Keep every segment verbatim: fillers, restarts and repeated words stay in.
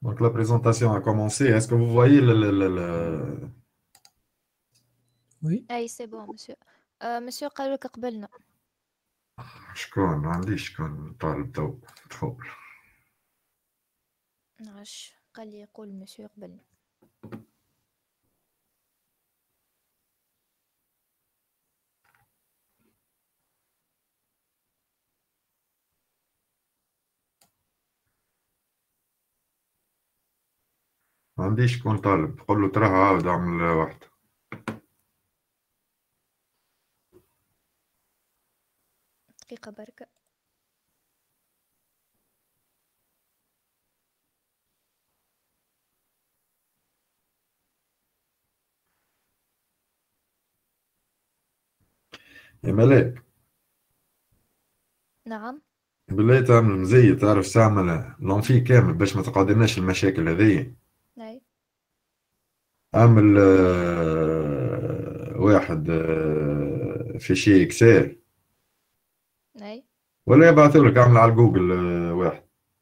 Donc la présentation a commencé. Est-ce que vous voyez le, le- le- le- Oui. أي سي بون مسيو. آه مسيو قالوا لك قبلنا. شكون؟ ما عنديش شكون طالب تو تفضل. نعرفش قال لي يقول مسيو قبلنا. ما عنديش شكون طالب، قول له تراه عاود اعمل واحد. دقيقة بركة. يا ملاك نعم. بالله تعمل مزية، تعرف تعمل لونفي كامل باش ما تقعدلناش المشاكل هذيا. أي اعمل آه، واحد آه، في شي اكسل أي ولا يبعث لك، اعمل على جوجل آه، واحد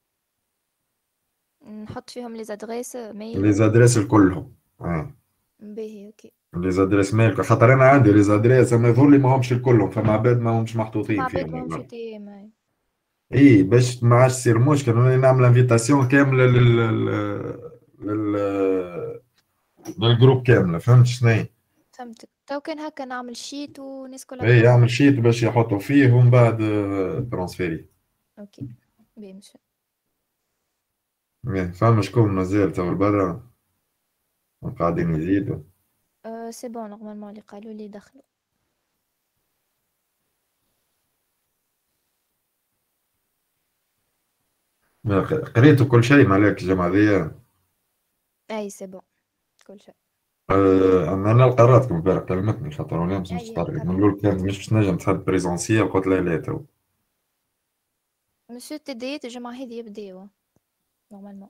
نحط فيهم لي زادريس ميل. لي زادريس كلهم. اه باهي اوكي. لي زادريس ميل، خاطر انا عندي لي زادريس اما يظهر لي ما همش الكلهم، فما عباد ما همش محطوطين مع بيت فيهم ماهمش والله. تيم. أي اي باش ما عادش يصير مشكل، انا نعمل انفيتاسيون كامله لل لل لل للجروب كامله، فهمت شنو؟ فهمتك. تو كان هكا نعمل شيت والناس كلها اي تحط. يعمل شيت باش يحطوا فيه ومن بعد آه، ترانسفيري. اوكي باهي مسيو. إيه، فما شكون مازال تو برا قاعدين يزيدوا. أه سي بون نورمالمون اللي قالوا لي دخلوا. ما ق- قريتوا كل شيء مالك الجمعة ذي؟ أي سي بون كل شيء. أه أما أنا قراتكم امبارح كلمتني، خاطر أنا مش مش أي قاري قرأت. نقول كان مش باش نجم تحب بريزونسيال، قلت لا لا تو. مسيو تديت الجمعة هذه يبداو نورمالمون.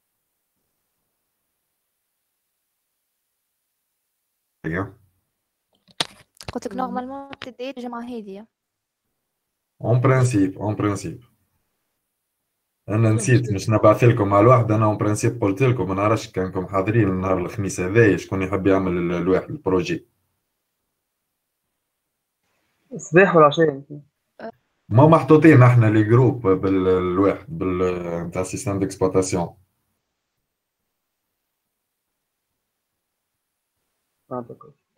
أيوه قلت لك نورمالمون تديت الجمعة هذه. اون برانسيب اون برانسيب انا لا نسيت مسيو. مش نبعث لكم على الواحد. انا اون برانسيب قلت لكم ما نعرفش كانكم حاضرين النهار الخميس هذايا، شكون يحب يعمل ال- الواحد البروجي. الصباح ولا عشية؟ ما محطوطين احنا لي جروب بالواحد بال نتاع سيستم ديكسبلوطاسيون. فهمتك.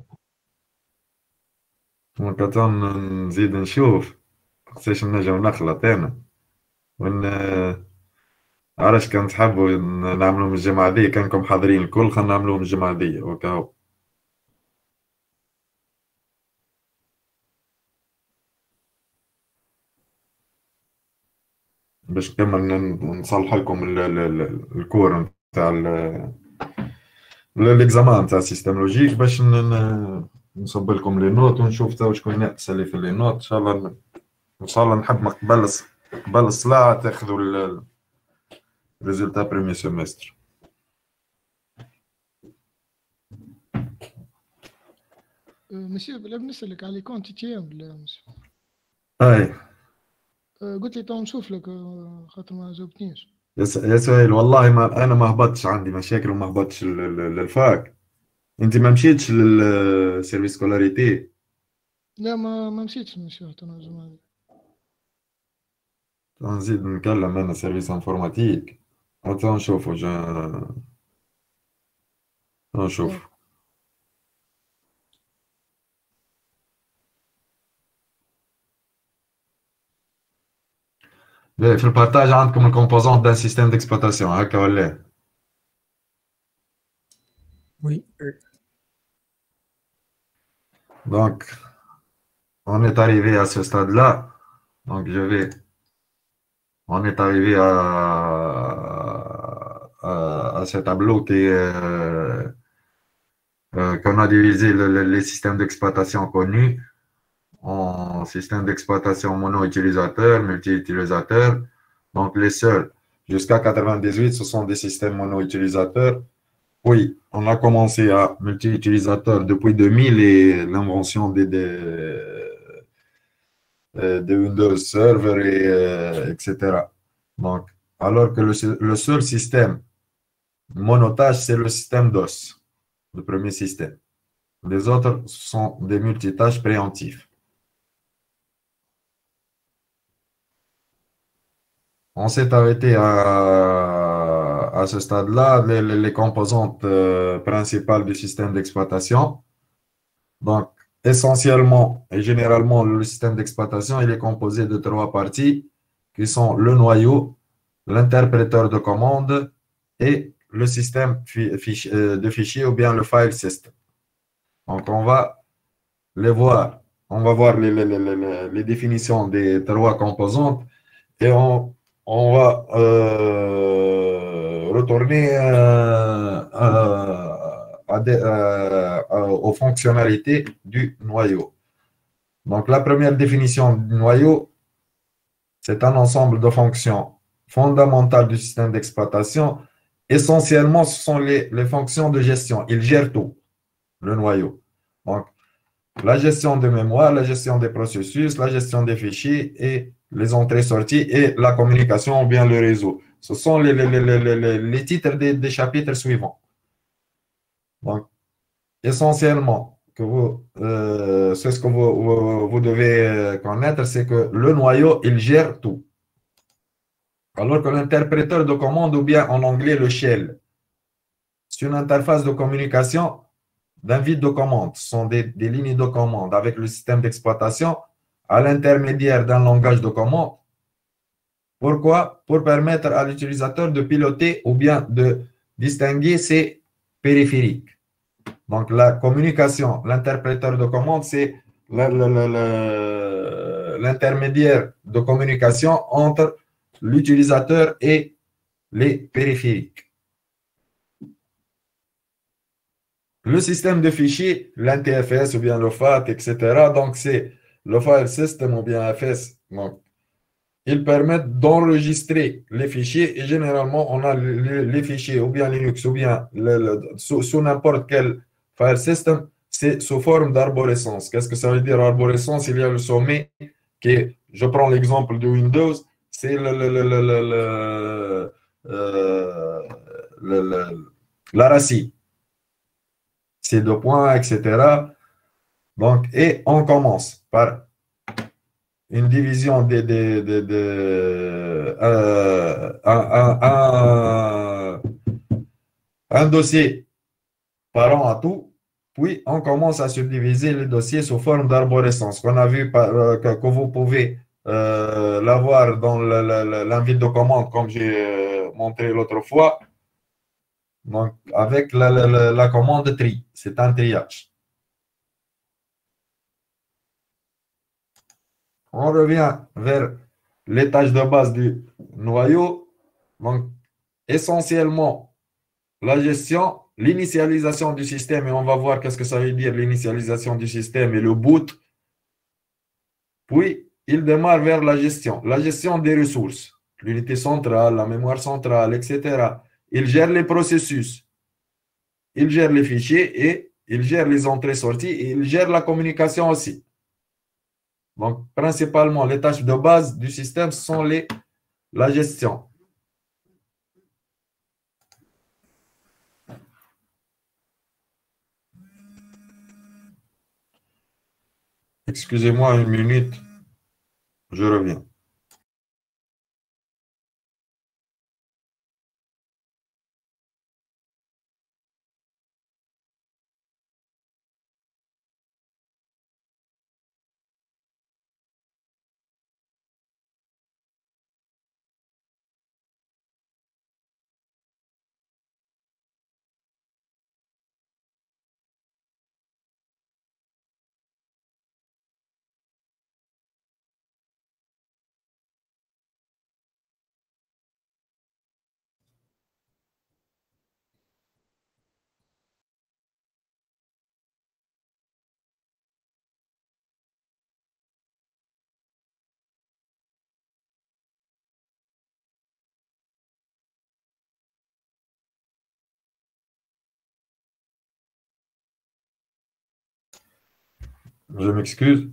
دونك تو نزيد نشوف قداش نجم نخلط انا ون عرش كان تحبوا ن- نعملوهم الجمعة دي، كانكم حاضرين الكل، خلينا نعملوهم الجمعة دي وكاو باش نكمل ن- نصلح لكم ال- ال- ال- الكور نتاع الاكزامان نتاع السيستم لوجيك، باش ن- ن- نصب لكم لي نوت ونشوف تو شكون ينقص اللي في لي نوت. ان شاء الله ان شاء الله نحب قبل الص- قبل الصلاة تاخذوا الريزلتا بريمي سيمستر. آه، مسيو بلا بنسألك على كونتي تيام بلا مسيو. اي آه، قلت لي تو نشوف لك آه، خاطر ما جاوبتنيش. يا س- يا سهيل والله ما انا ما هبطتش، عندي مشاكل وما هبطتش لل- لل- للفاك. انت ما مشيتش للسيرفيس سكولاريتي؟ لا ما ما مشيتش مسيو حتى انا الجمعة هذه. نزيد نكلم انا سيرفيس انفورماتيك حتى نشوفوا جا نشوف. باهي، في البارتاج عندكم الكومبوزون دان سيستيم ديكسبلوطاسيون هكا ولا؟ وي. Donc, on est arrivé à ce stade-là. Donc, je vais. On est arrivé à, à, à ce tableau qui est, euh, euh, qu'on a divisé le- le- les systèmes d'exploitation connus en systèmes d'exploitation mono-utilisateur, multi-utilisateur. Donc, les seuls jusqu'à quatre-vingt-dix-huit, ce sont des systèmes mono-utilisateurs. Oui, on a commencé à multi-utilisateur depuis deux mille et l'invention des, des, euh, de Windows Server, et, euh, et cetera. Donc, alors que le, le seul système monotâche, c'est le système D O S, le premier système. Les autres sont des multitâches préemptifs. On s'est arrêté à, à ce stade-là, les, les, les composantes euh, principales du système d'exploitation. Donc, essentiellement et généralement, le système d'exploitation, il est composé de trois parties qui sont le noyau, l'interpréteur de commande et le système de fichiers ou bien le file system. Donc, on va les voir. On va voir les, les, les, les définitions des trois composantes et on, on va euh, retourner euh, à, à des, euh, aux fonctionnalités du noyau. Donc, la première définition du noyau, c'est un ensemble de fonctions fondamentales du système d'exploitation. Essentiellement, ce sont les, les fonctions de gestion. Il gère tout, le noyau. Donc, la gestion de mémoire, la gestion des processus, la gestion des fichiers et les entrées-sorties et la communication ou bien le réseau. Ce sont les, les, les, les, les titres des, des chapitres suivants. Donc, essentiellement, que vous, euh, c'est ce que vous, vous, vous devez connaître, c'est que le noyau, il gère tout. Alors que l'interpréteur de commande, ou bien en anglais le shell, c'est une interface de communication d'invite de commande. Ce sont des, des lignes de commande avec le système d'exploitation à l'intermédiaire d'un langage de commande. Pourquoi? Pour permettre à l'utilisateur de piloter ou bien de distinguer ses périphériques. Donc, la communication, l'interpréteur de commande, c'est l'intermédiaire de communication entre l'utilisateur et les périphériques. Le système de fichiers, l'N T F S ou bien le F A T, et cetera. Donc, c'est le file system ou bien F S. Donc, ils permettent d'enregistrer les fichiers et généralement, on a les, les fichiers ou bien Linux ou bien le, le, sous, sous n'importe quel file system, c'est sous forme d'arborescence. Qu'est-ce que ça veut dire arborescence? Il y a le sommet qui est, je prends l'exemple de Windows, c'est le, le, le, le, le, euh, le, le, la racine. C'est deux points, et cetera. Donc, et on commence par une division de, de, de, de euh, un, un, un, un dossier par an à tout, puis on commence à subdiviser les dossiers sous forme d'arborescence qu'on a vu par, euh, que, que vous pouvez euh, l'avoir dans l'invite de commande comme j'ai euh, montré l'autre fois. Donc, avec la, la, la commande tri, c'est un triage. On revient vers les tâches de base du noyau. Donc, essentiellement, la gestion, l'initialisation du système, et on va voir qu'est-ce que ça veut dire l'initialisation du système et le boot. Puis, il démarre vers la gestion. La gestion des ressources, l'unité centrale, la mémoire centrale, et cetera. Il gère les processus, il gère les fichiers et il gère les entrées-sorties et il gère la communication aussi. Donc, principalement, les tâches de base du système sont les, la gestion. Excusez-moi une minute, je reviens. Je m'excuse.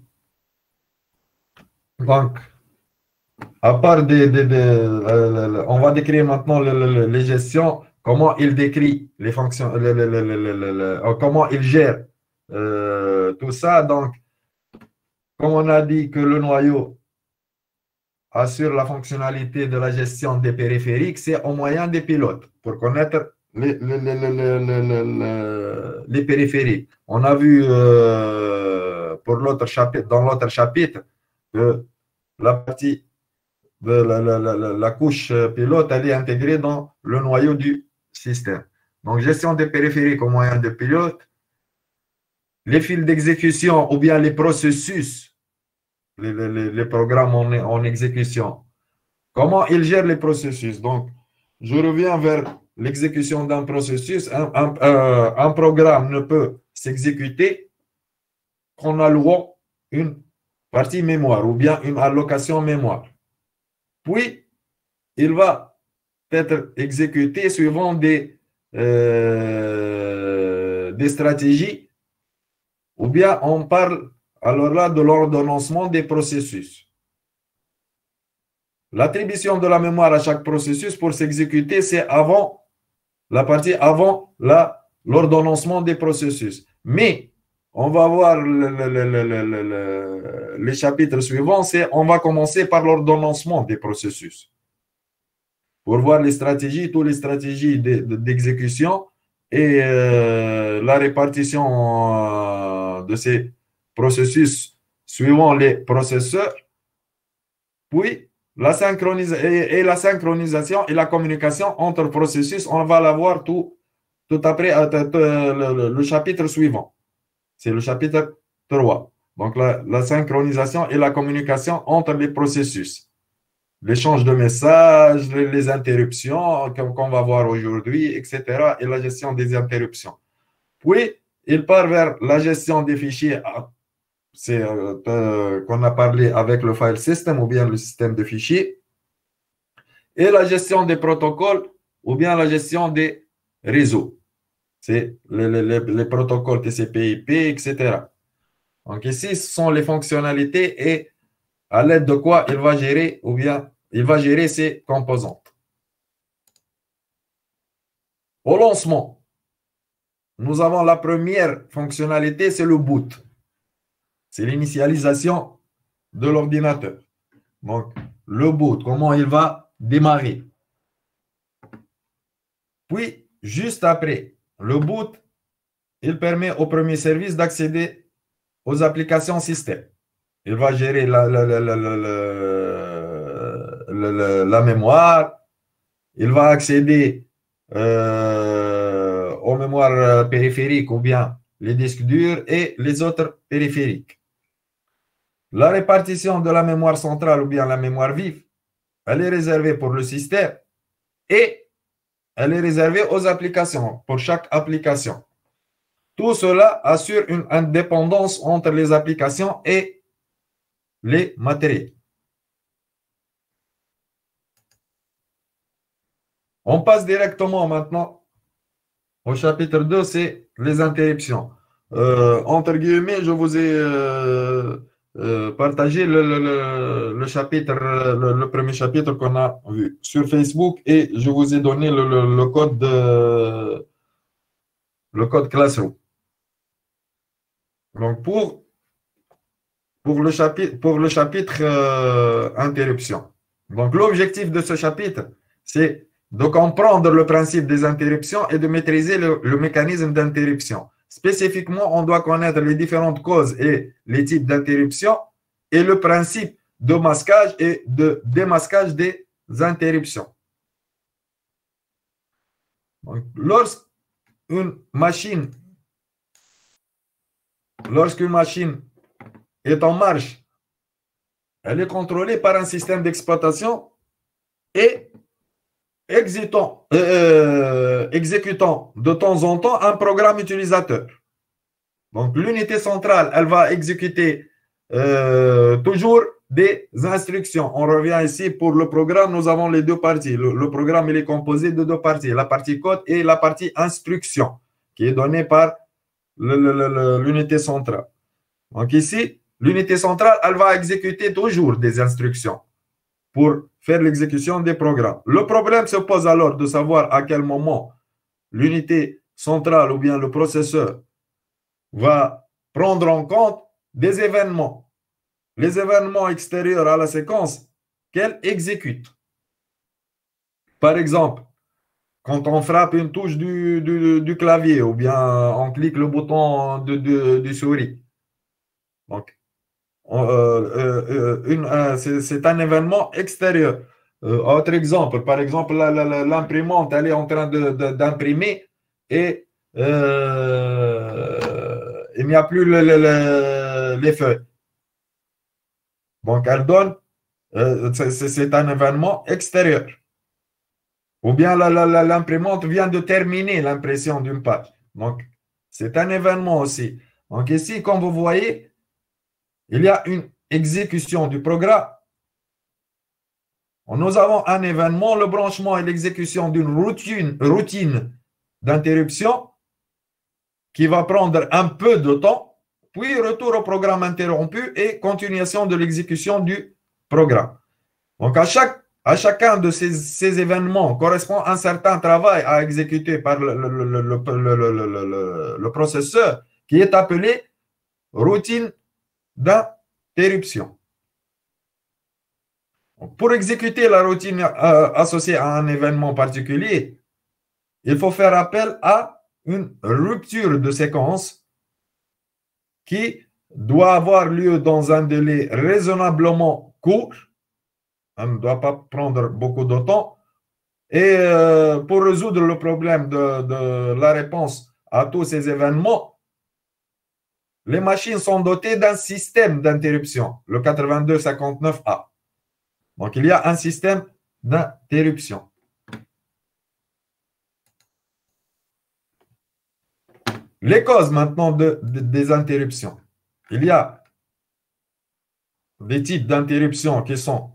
Donc, à part des, des, des euh, on va décrire maintenant le, le, les gestions comment il décrit les fonctions, le, le, le, le, le, le, comment il gère euh, tout ça. Donc, comme on a dit que le noyau assure la fonctionnalité de la gestion des périphériques, c'est au moyen des pilotes pour connaître les, les, les, les, les, les périphériques. On a vu euh, pour l'autre chapitre, dans l'autre chapitre que la partie de la, la, la, la couche pilote, elle est intégrée dans le noyau du système. Donc, gestion des périphériques au moyen de pilotes, les fils d'exécution ou bien les processus, les, les, les programmes en, en exécution. Comment ils gèrent les processus? Donc, je reviens vers l'exécution d'un processus. Un, un, un, un programme ne peut s'exécuter qu'en allouant une partie mémoire ou bien une allocation mémoire. Puis, il va être exécuté suivant des, euh, des stratégies, ou bien on parle alors là de l'ordonnancement des processus. L'attribution de la mémoire à chaque processus pour s'exécuter, c'est avant la partie avant l'ordonnancement des processus. Mais on va voir le, le, le, le, le, le, les chapitres suivants, c'est on va commencer par l'ordonnancement des processus. Pour voir les stratégies, toutes les stratégies d'exécution et euh, la répartition euh, de ces processus suivant les processeurs, puis la synchronisation et, et la synchronisation et la communication entre processus, on va la voir tout, tout après le, le, le chapitre suivant. C'est le chapitre trois. Donc, la, la synchronisation et la communication entre les processus. L'échange de messages, les, les interruptions qu'on va voir aujourd'hui, et cetera. Et la gestion des interruptions. Puis, il part vers la gestion des fichiers c'est euh, qu'on a parlé avec le file system ou bien le système de fichiers. Et la gestion des protocoles ou bien la gestion des réseaux. C'est les, les, les protocoles T C P I P, et cetera. Donc ici, ce sont les fonctionnalités et à l'aide de quoi il va gérer ou bien il va gérer ses composantes. Au lancement, nous avons la première fonctionnalité, c'est le boot. C'est l'initialisation de l'ordinateur. Donc, le boot, comment il va démarrer. Puis, juste après, le boot, il permet au premier service d'accéder aux applications système. Il va gérer la, la, la, la, la, la, la, la mémoire. Il va accéder euh, aux mémoires périphériques ou bien les disques durs et les autres périphériques. La répartition de la mémoire centrale ou bien la mémoire vive, elle est réservée pour le système et elle est réservée aux applications, pour chaque application. Tout cela assure une indépendance entre les applications et les matériels. On passe directement maintenant au chapitre deux, c'est les interruptions. Euh, entre guillemets, je vous ai euh, euh, partagé le, le, le, le chapitre, le, le premier chapitre qu'on a vu sur Facebook et je vous ai donné le, le, le code de, le code Classroom. Donc pour pour le chapitre pour le chapitre euh, interruption. Donc l'objectif de ce chapitre, c'est de comprendre le principe des interruptions et de maîtriser le, le mécanisme d'interruption. Spécifiquement, on doit connaître les différentes causes et les types d'interruptions et le principe de masquage et de démasquage des interruptions. Donc, lorsqu'une machine, lorsqu'une machine est en marche, elle est contrôlée par un système d'exploitation et Exécutant, euh, exécutant de temps en temps un programme utilisateur. Donc, l'unité centrale, elle va exécuter euh, toujours des instructions. On revient ici pour le programme, nous avons les deux parties. Le, le programme, il est composé de deux parties, la partie code et la partie instruction, qui est donnée par l'unité centrale. Donc, ici, l'unité centrale, elle va exécuter toujours des instructions. pour faire l'exécution des programmes. Le problème se pose alors de savoir à quel moment l'unité centrale ou bien le processeur va prendre en compte des événements, les événements extérieurs à la séquence qu'elle exécute. Par exemple, quand on frappe une touche du, du, du clavier ou bien on clique le bouton de, de, du souris. Donc, on, euh, euh, une, euh, c'est un événement extérieur. Euh, autre exemple, par exemple, l'imprimante, elle est en train d'imprimer et euh, il n'y a plus le, le, le, les feuilles. Donc, elle donne, euh, c'est un événement extérieur. Ou bien l'imprimante vient de terminer l'impression d'une page. Donc, c'est un événement aussi. Donc, ici, comme vous voyez, il y a une exécution du programme. Nous avons un événement, le branchement et l'exécution d'une routine, routine d'interruption qui va prendre un peu de temps, puis retour au programme interrompu et continuation de l'exécution du programme. Donc, à, chaque, à chacun de ces, ces événements correspond un certain travail à exécuter par le, le, le, le, le, le, le processeur qui est appelé routine d'interruption. Pour exécuter la routine euh, associée à un événement particulier, il faut faire appel à une rupture de séquence qui doit avoir lieu dans un délai raisonnablement court. Elle ne doit pas prendre beaucoup de temps. Et euh, pour résoudre le problème de, de la réponse à tous ces événements, les machines sont dotées d'un système d'interruption, le quatre-vingt-deux cinquante-neuf A. Donc, il y a un système d'interruption. Les causes maintenant de, de, des interruptions. Il y a des types d'interruptions qui sont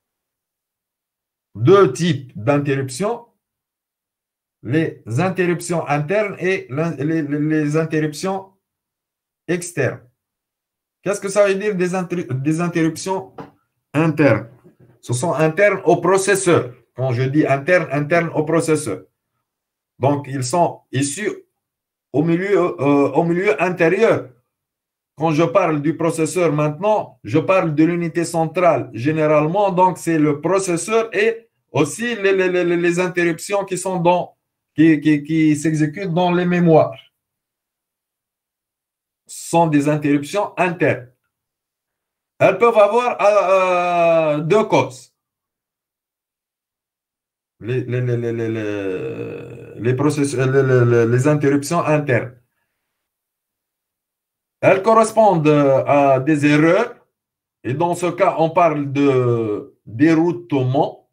deux types d'interruptions, les interruptions internes et les, les, les interruptions externes. Qu'est-ce que ça veut dire des, inter, des interruptions internes? Ce sont internes au processeur. Quand je dis interne, interne au processeur. Donc, ils sont issus au milieu, euh, au milieu intérieur. Quand je parle du processeur maintenant, je parle de l'unité centrale. Généralement, donc, c'est le processeur et aussi les, les, les, les interruptions qui sont dans, qui, qui, qui s'exécutent dans les mémoires. Ce sont des interruptions internes. Elles peuvent avoir euh, deux causes. Les, les, les, les, les, les, processeurs, les, les, les interruptions internes. Elles correspondent à des erreurs et dans ce cas, on parle de déroutement.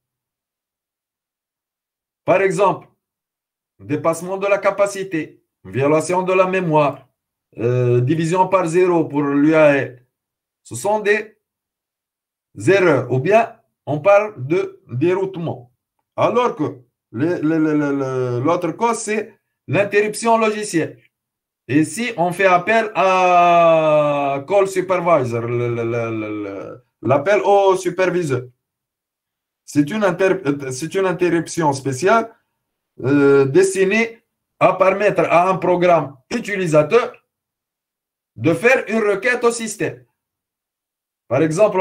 Par exemple, dépassement de la capacité, violation de la mémoire, euh, division par zéro pour l'U A E. Ce sont des erreurs ou bien on parle de déroutement. Alors que l'autre cause, c'est l'interruption logicielle. Et si on fait appel à call supervisor, l'appel au superviseur, c'est une, une interruption spéciale euh, destinée à permettre à un programme utilisateur de faire une requête au système. Par exemple,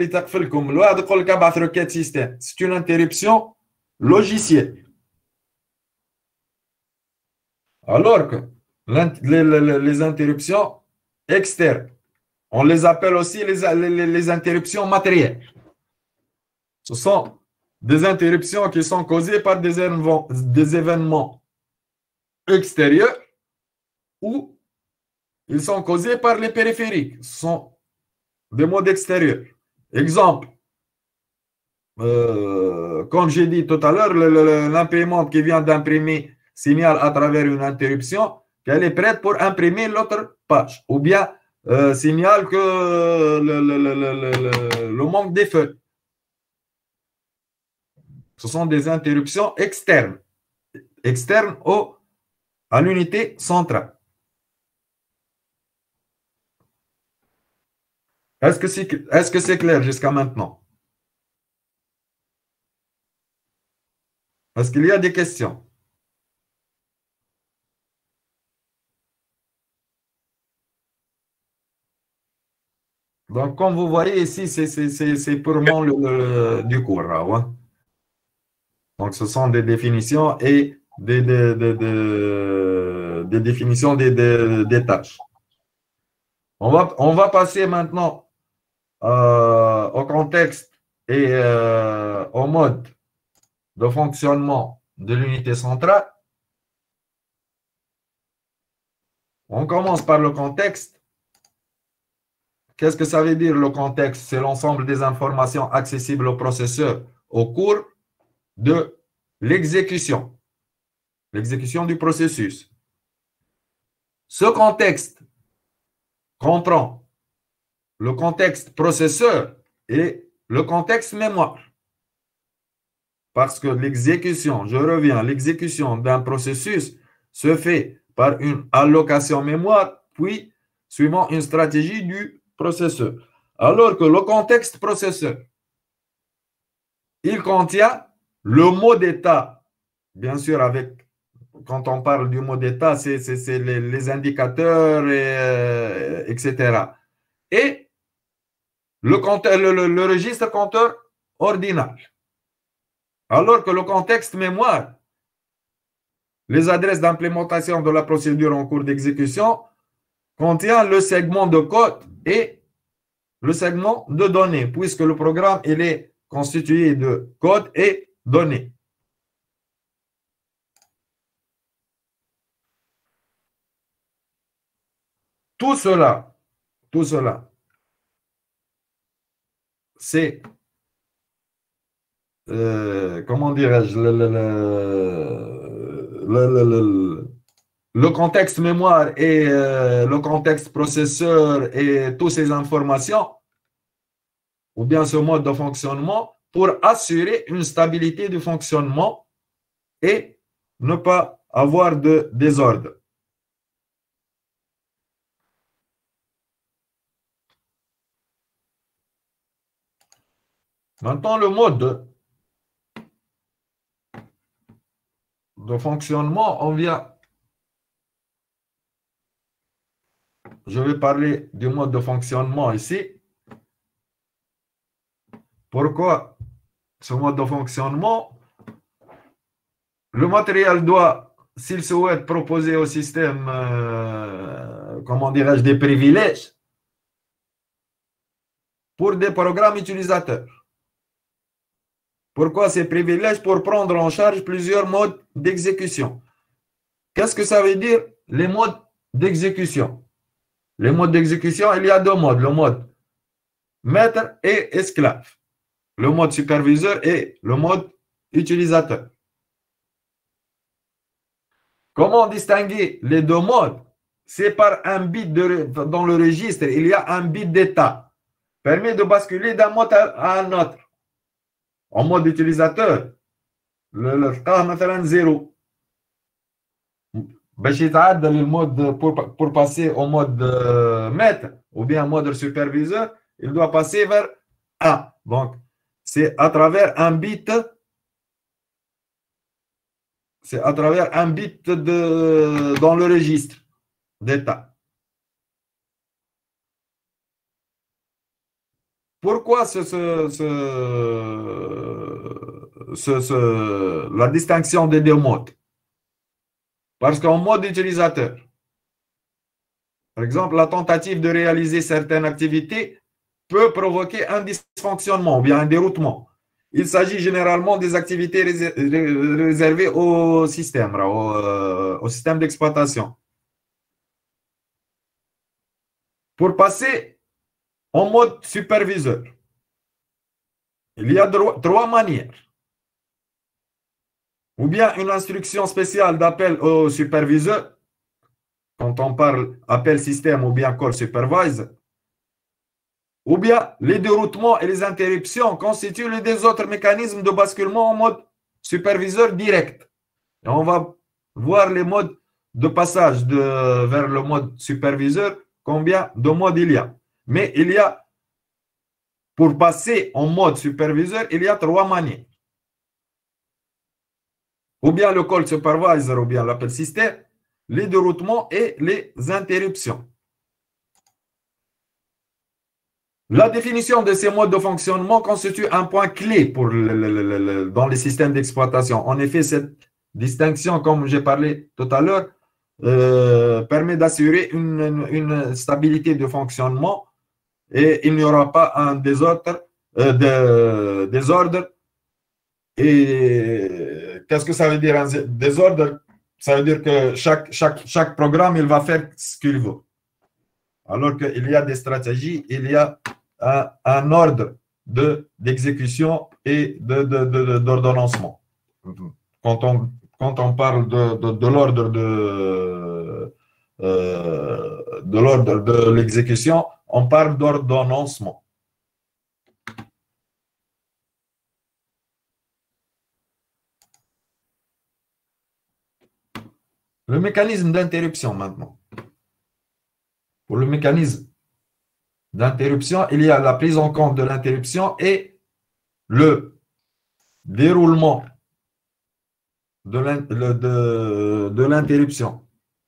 c'est une interruption logicielle. Alors que les, les, les interruptions externes, on les appelle aussi les, les, les interruptions matérielles. Ce sont des interruptions qui sont causées par des événements, des événements extérieurs ou ils sont causés par les périphériques. Ce sont des modes extérieurs. Exemple, euh, comme j'ai dit tout à l'heure, l'imprimante qui vient d'imprimer signale à travers une interruption qu'elle est prête pour imprimer l'autre page. Ou bien euh, signale que le, le, le, le, le manque des feuilles. Ce sont des interruptions externes. Externes au, à l'unité centrale. Est-ce que c'est est-ce que c'est clair jusqu'à maintenant? Est-ce qu'il y a des questions? Donc, comme vous voyez ici, c'est purement le, le, du cours. Là, ouais. Donc, ce sont des définitions et des, des, des, des, des définitions des, des, des tâches. On va, on va passer maintenant euh, au contexte et euh, au mode de fonctionnement de l'unité centrale. On commence par le contexte. Qu'est-ce que ça veut dire le contexte? C'est l'ensemble des informations accessibles au processeur au cours de l'exécution, l'exécution du processus. Ce contexte comprend le contexte processeur et le contexte mémoire. Parce que l'exécution, je reviens, l'exécution d'un processus se fait par une allocation mémoire, puis suivant une stratégie du processeur. Alors que le contexte processeur, il contient le mot d'état, bien sûr, avec, quand on parle du mot d'état, c'est les, les indicateurs, et, euh, et cetera. Et le, compteur, le, le, le registre compteur ordinal. Alors que le contexte mémoire, les adresses d'implémentation de la procédure en cours d'exécution, contient le segment de code et le segment de données, puisque le programme il est constitué de code et données. Tout cela, tout cela, c'est, euh, comment dirais-je, le, le, le, le, le contexte mémoire et euh, le contexte processeur et toutes ces informations, ou bien ce mode de fonctionnement, pour assurer une stabilité du fonctionnement et ne pas avoir de désordre. Maintenant, le mode de fonctionnement, on vient. Je vais parler du mode de fonctionnement ici. Pourquoi ce mode de fonctionnement? Le matériel doit, s'il souhaite proposer au système, euh, comment dirais-je, des privilèges pour des programmes utilisateurs. Pourquoi ces privilèges? Pour prendre en charge plusieurs modes d'exécution. Qu'est-ce que ça veut dire, les modes d'exécution? Les modes d'exécution, il y a deux modes, le mode maître et esclave. Le mode superviseur et le mode utilisateur. Comment distinguer les deux modes? C'est par un bit de, dans le registre, il y a un bit d'état. Permet de basculer d'un mode à un autre. En mode utilisateur, le cas zéro. Le mode pour, pour passer au mode maître ou bien mode superviseur, il doit passer vers un. Donc, c'est à travers un bit, c'est à travers un bit de, dans le registre d'état. Pourquoi ce, ce, ce, ce, ce, la distinction des deux modes? Parce qu'en mode utilisateur, par exemple, la tentative de réaliser certaines activités peut provoquer un dysfonctionnement ou bien un déroutement. Il s'agit généralement des activités réservées au système, au, euh, au système d'exploitation. Pour passer en mode superviseur, il y a trois manières. Ou bien une instruction spéciale d'appel au superviseur, quand on parle appel système ou bien call supervise, ou bien les déroutements et les interruptions constituent les deux autres mécanismes de basculement en mode superviseur direct. Et on va voir les modes de passage de, vers le mode superviseur, combien de modes il y a. Mais il y a, pour passer en mode superviseur, il y a trois manières. ou bien le call supervisor, ou bien l'appel système, les déroutements et les interruptions. La définition de ces modes de fonctionnement constitue un point clé pour le, le, le, le, dans les systèmes d'exploitation. En effet, cette distinction, comme j'ai parlé tout à l'heure, euh, permet d'assurer une, une, une stabilité de fonctionnement et il n'y aura pas un désordre, euh, de, désordre. Et qu'est-ce que ça veut dire un désordre? Ça veut dire que chaque, chaque, chaque programme, il va faire ce qu'il veut. Alors qu'il y a des stratégies, il y a un, un ordre d'exécution et d'ordonnancement. De, de, de, quand, on, quand on parle de, de, de l'ordre de, euh, de l'ordre de l'exécution, on parle d'ordonnancement. Le mécanisme d'interruption maintenant. Pour le mécanisme d'interruption, il y a la prise en compte de l'interruption et le déroulement de l'interruption.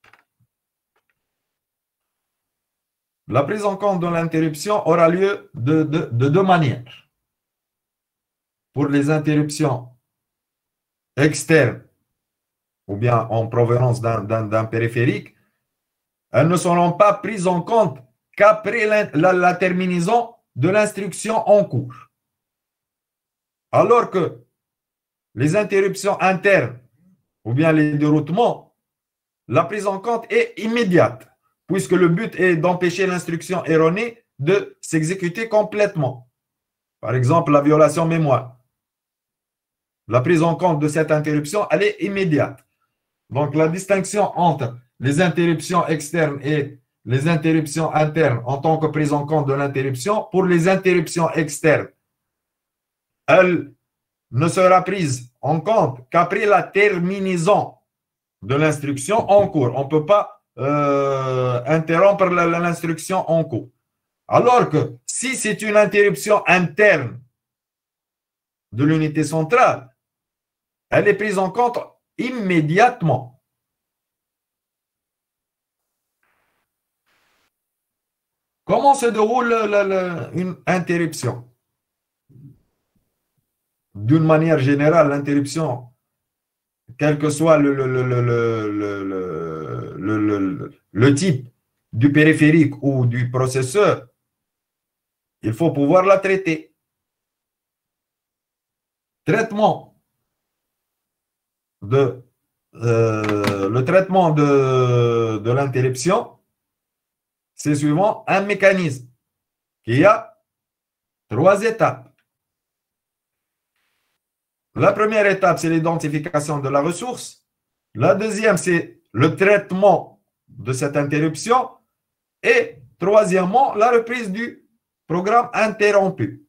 La prise en compte de l'interruption aura lieu de, de, de deux manières. Pour les interruptions externes, ou bien en provenance d'un périphérique, elles ne seront pas prises en compte qu'après la, la, la terminaison de l'instruction en cours. Alors que les interruptions internes ou bien les déroutements, la prise en compte est immédiate, puisque le but est d'empêcher l'instruction erronée de s'exécuter complètement. Par exemple, la violation mémoire. La prise en compte de cette interruption, elle est immédiate. Donc, la distinction entre les interruptions externes et les interruptions internes en tant que prise en compte de l'interruption, pour les interruptions externes, elle ne sera prise en compte qu'après la terminaison de l'instruction en cours. On ne peut pas euh, interrompre l'instruction en cours. Alors que si c'est une interruption interne de l'unité centrale, elle est prise en compte immédiatement. Comment se déroule la, la, une interruption? D'une manière générale, l'interruption, quel que soit le, le, le, le, le, le, le, le, le type du périphérique ou du processeur, il faut pouvoir la traiter. Traitement de, euh, le traitement de, de l'interruption, c'est suivant un mécanisme qui a trois étapes. La première étape, c'est l'identification de la ressource. La deuxième, c'est le traitement de cette interruption. Et troisièmement, la reprise du programme interrompu.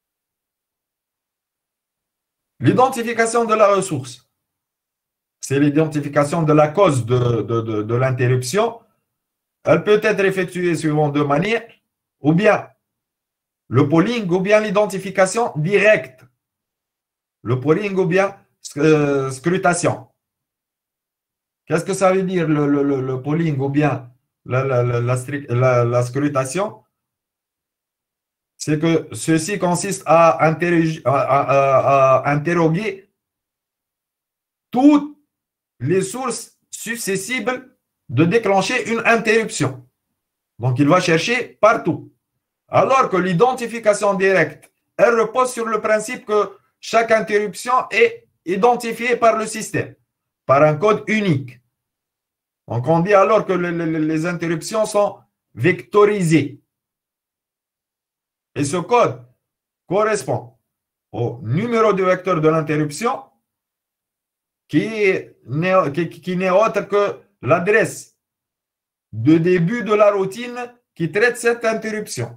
L'identification de la ressource, c'est l'identification de la cause de, de, de, de l'interruption. Elle peut être effectuée suivant deux manières, ou bien le polling, ou bien l'identification directe. Le polling ou bien euh, scrutation. Qu'est-ce que ça veut dire le, le, le, le polling ou bien la, la, la, la, la, la scrutation? C'est que ceci consiste à, à, à, à interroger toutes les sources susceptibles de déclencher une interruption. Donc, il va chercher partout. Alors que l'identification directe, elle repose sur le principe que chaque interruption est identifiée par le système, par un code unique. Donc, on dit alors que les, les, les interruptions sont vectorisées. Et ce code correspond au numéro de vecteur de l'interruption qui n'est qui, qui n'est autre que l'adresse de début de la routine qui traite cette interruption.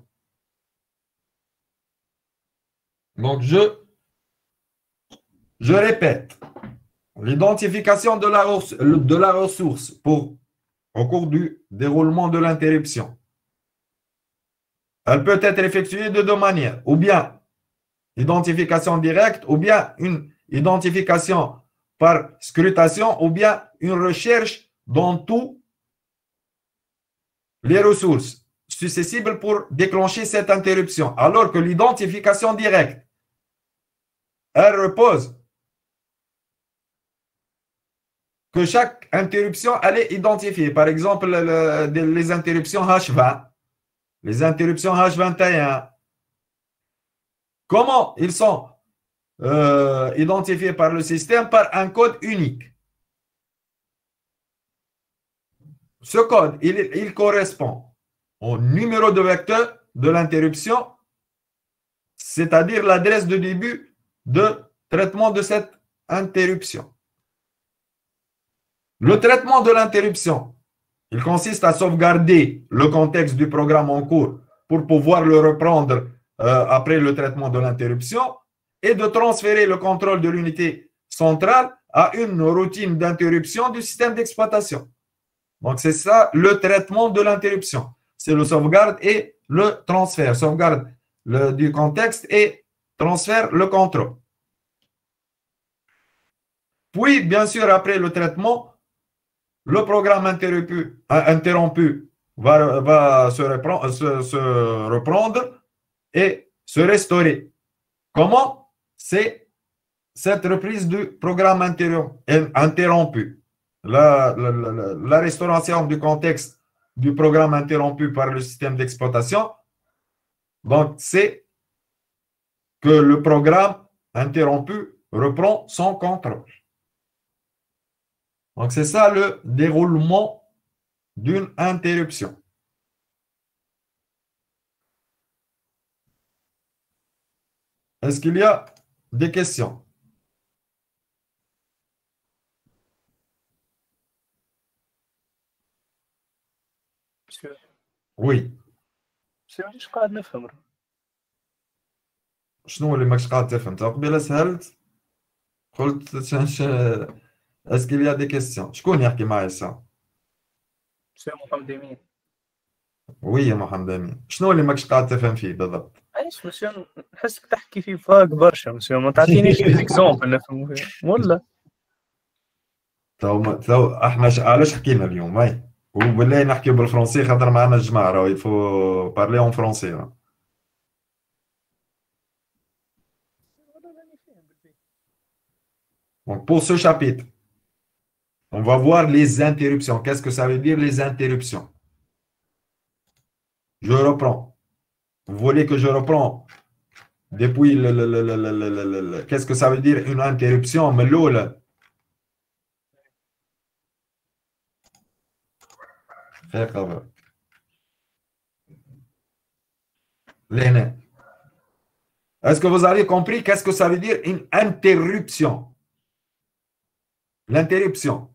Donc, je, je répète, l'identification de la, de la ressource pour, au cours du déroulement de l'interruption. Elle peut être effectuée de deux manières, ou bien identification directe, ou bien une identification par scrutation ou bien une recherche dans tous les ressources susceptibles pour déclencher cette interruption. Alors que l'identification directe, elle repose que chaque interruption, elle est identifiée. Par exemple, le, les interruptions H vingt, les interruptions H vingt et un. Comment ils sont euh, identifiés par le système? Par un code unique. Ce code, il, il correspond au numéro de vecteur de l'interruption, c'est-à-dire l'adresse de début de traitement de cette interruption. Le traitement de l'interruption, il consiste à sauvegarder le contexte du programme en cours pour pouvoir le reprendre euh, après le traitement de l'interruption et de transférer le contrôle de l'unité centrale à une routine d'interruption du système d'exploitation. Donc, c'est ça le traitement de l'interruption. C'est le sauvegarde et le transfert. Sauvegarde le, du contexte et transfère le contrôle. Puis, bien sûr, après le traitement, le programme interrompu, interrompu va, va se, reprendre, se, se reprendre et se restaurer. Comment? C'est cette reprise du programme interrompu. La, la, la, la restauration du contexte du programme interrompu par le système d'exploitation. Donc, c'est que le programme interrompu reprend son contrôle. Donc, c'est ça le déroulement d'une interruption. Est-ce qu'il y a des questions? Oui. مش قاعد نفهم. شنو اللي ماكش قاعد تفهم؟ قبيله سهلت قلت est-ce qu'il y a des questions؟ شكون يحكي معايا الساعة؟ سي محمد أمين. وي يا محمد أمين، شنو اللي ماكش قاعد تفهم فيه بالضبط؟ ايش مسيو نحسك تحكي فيه فاق برشا مسيو، ما تعطينيش اكزومبل نفهم فيه ولا؟ تو تو احنا ش... علاش حكينا اليوم هاي وبالله نحكيو بالفرنسي خاطر معنا الجماعة راهو يفو بارلي اون فرونسي. Donc, pour ce chapitre, on va voir les interruptions. Qu'est-ce que ça veut dire les interruptions? Je reprends. Vous voulez que je reprends depuis le... le, le, le, le, le, le qu'est-ce que ça veut dire une interruption? Mais l'eau, est-ce que vous avez compris qu'est-ce que ça veut dire une interruption? L'interruption.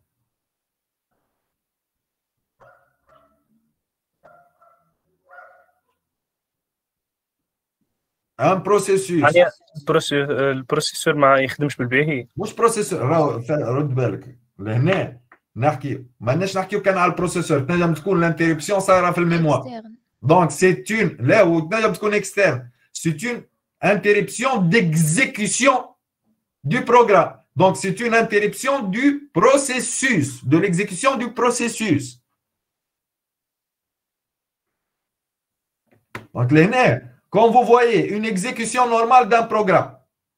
Un processus. يعني البروسيسور ما يخدمش بالباهي. مش بروسيسور، راهو رد بالك لهنا نحكي ماناش نحكيو كان على البروسيسور، تنجم تكون الانتربسيون صايره في الميموار. دونك سي اون لا وتنجم تكون اكسترن، سي اون interruption d'exécution du programme. Donc, c'est une interruption du processus, de l'exécution du processus. Donc, les nerfs, quand vous voyez une exécution normale d'un programme,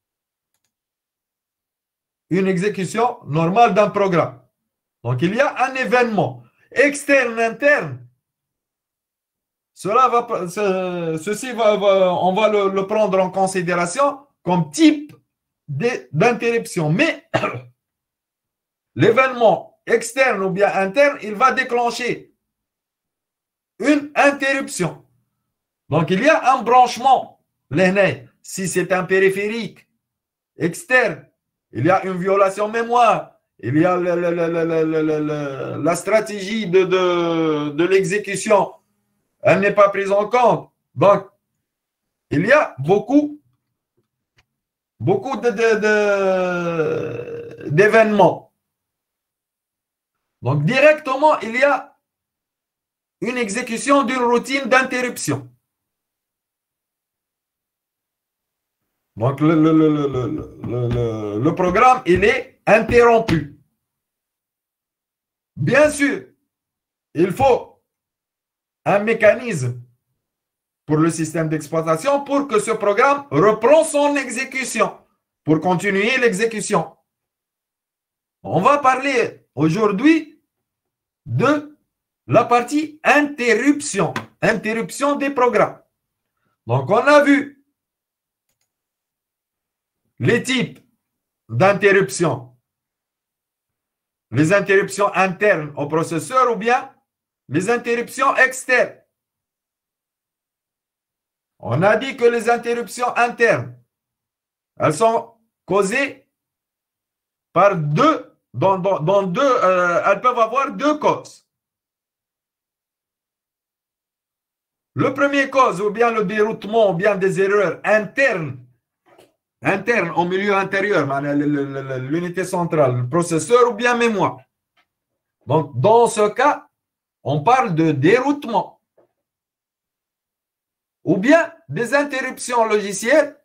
une exécution normale d'un programme. Donc, il y a un événement externe, interne. Cela va, ce, ceci va, va, on va le, le prendre en considération comme type d'interruption. Mais l'événement externe ou bien interne, il va déclencher une interruption. Donc, il y a un branchement. Si c'est un périphérique externe, il y a une violation mémoire. Il y a le, le, le, le, le, le, la stratégie de, de, de l'exécution. Elle n'est pas prise en compte. Donc, il y a beaucoup, beaucoup de, de, de, d'événements. Donc, directement, il y a une exécution d'une routine d'interruption. Donc, le, le, le, le, le, le, le programme, il est interrompu. Bien sûr, il faut un mécanisme pour le système d'exploitation pour que ce programme reprend son exécution, pour continuer l'exécution. On va parler aujourd'hui de la partie interruption, interruption des programmes. Donc, on a vu les types d'interruption, les interruptions internes au processeur ou bien les interruptions externes. On a dit que les interruptions internes, elles sont causées par deux, dans, dans, dans deux, euh, elles peuvent avoir deux causes. Le premier cause, ou bien le déroutement, ou bien des erreurs internes, internes au milieu intérieur, l'unité centrale, le processeur ou bien mémoire. Donc, dans ce cas, on parle de déroutement. Ou bien des interruptions logicielles,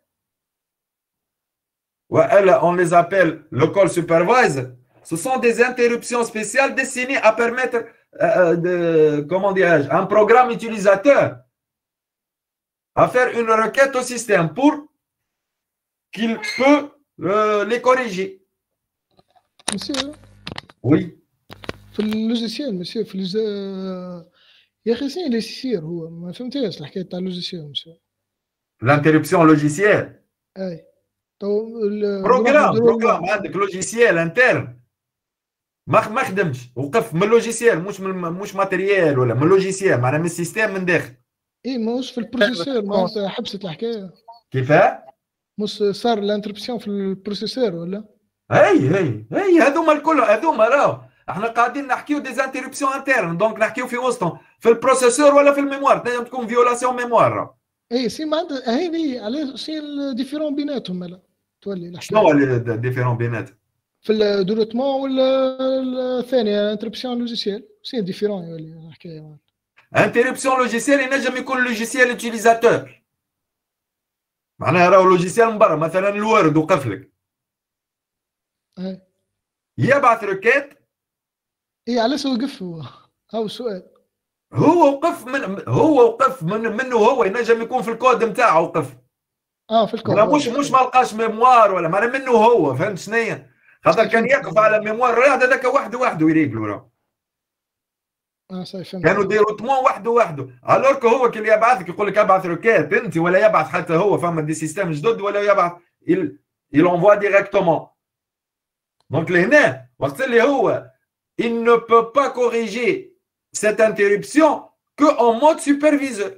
on les appelle le call supervised. Ce sont des interruptions spéciales destinées à permettre, euh, de, comment dirais-je, un programme utilisateur à faire une requête au système pour qu'il peut euh, les corriger. Monsieur, Oui. في اللوجيسيال مسيو في الج... يا اخي شنو اللي يصير هو ما فهمتهاش الحكايه تاع اللوجيسيال مسيو. L'interruption logicielle. اي تو ال- بروجرام نروحو بروجرام نديرو- عندك لوجيسيال انترن ما ما خدمش وقف من لوجيسيال مش من مش ماتريال ولا من لوجيسيال معناها من السيستم من داخل. اي ماهوش في البروسيسور معناتها حبست الحكايه كيفاه؟ مش صار الانتربسيون في البروسيسور ولا هي هي هي هذوما الكل هذوما راهو احنا قاعدين نحكيو دي انتربسيون انترن دونك نحكيو في وسطهم في البروسيسور ولا في الميموار تنجم تكون فيولاسيون ميموار. اي سي معناتها هذه علاش شي الديفيرون بيناتهم مالا تولي الحكايه شنو هو الديفيرون بيناتهم؟ في الدوروتمون ولا الثانيه انتربسيون لوجيسيال سي ديفيرون يولي الحكايه. انتربسيون لوجيسيال ينجم يكون لوجيسيال يوتيليزاتور معناها راهو لوجيسيال من برا مثلا الوورد وقف لك اي يبعث ريكيت اي علاش وقف هو هاو السؤال. هو وقف من هو وقف من منه هو ينجم يكون في الكود نتاعو وقف اه في الكود معناها مش مش ما لقاش ميموار ولا معناها منه هو فهمت شنيا خاطر كان يقف على ميموار راه هذاك وحده وحده يريقلو راه اه صحيح فهمت. كانوا ديروتمون وحده وحده الورك هو كي يبعثك يقول لك ابعث روكيت انت ولا يبعث حتى هو فما دي سيستم جدد ولا يبعث il il envoie directement donc لهنا وقت اللي هو il ne peut pas corriger cette interruption que en mode superviseur.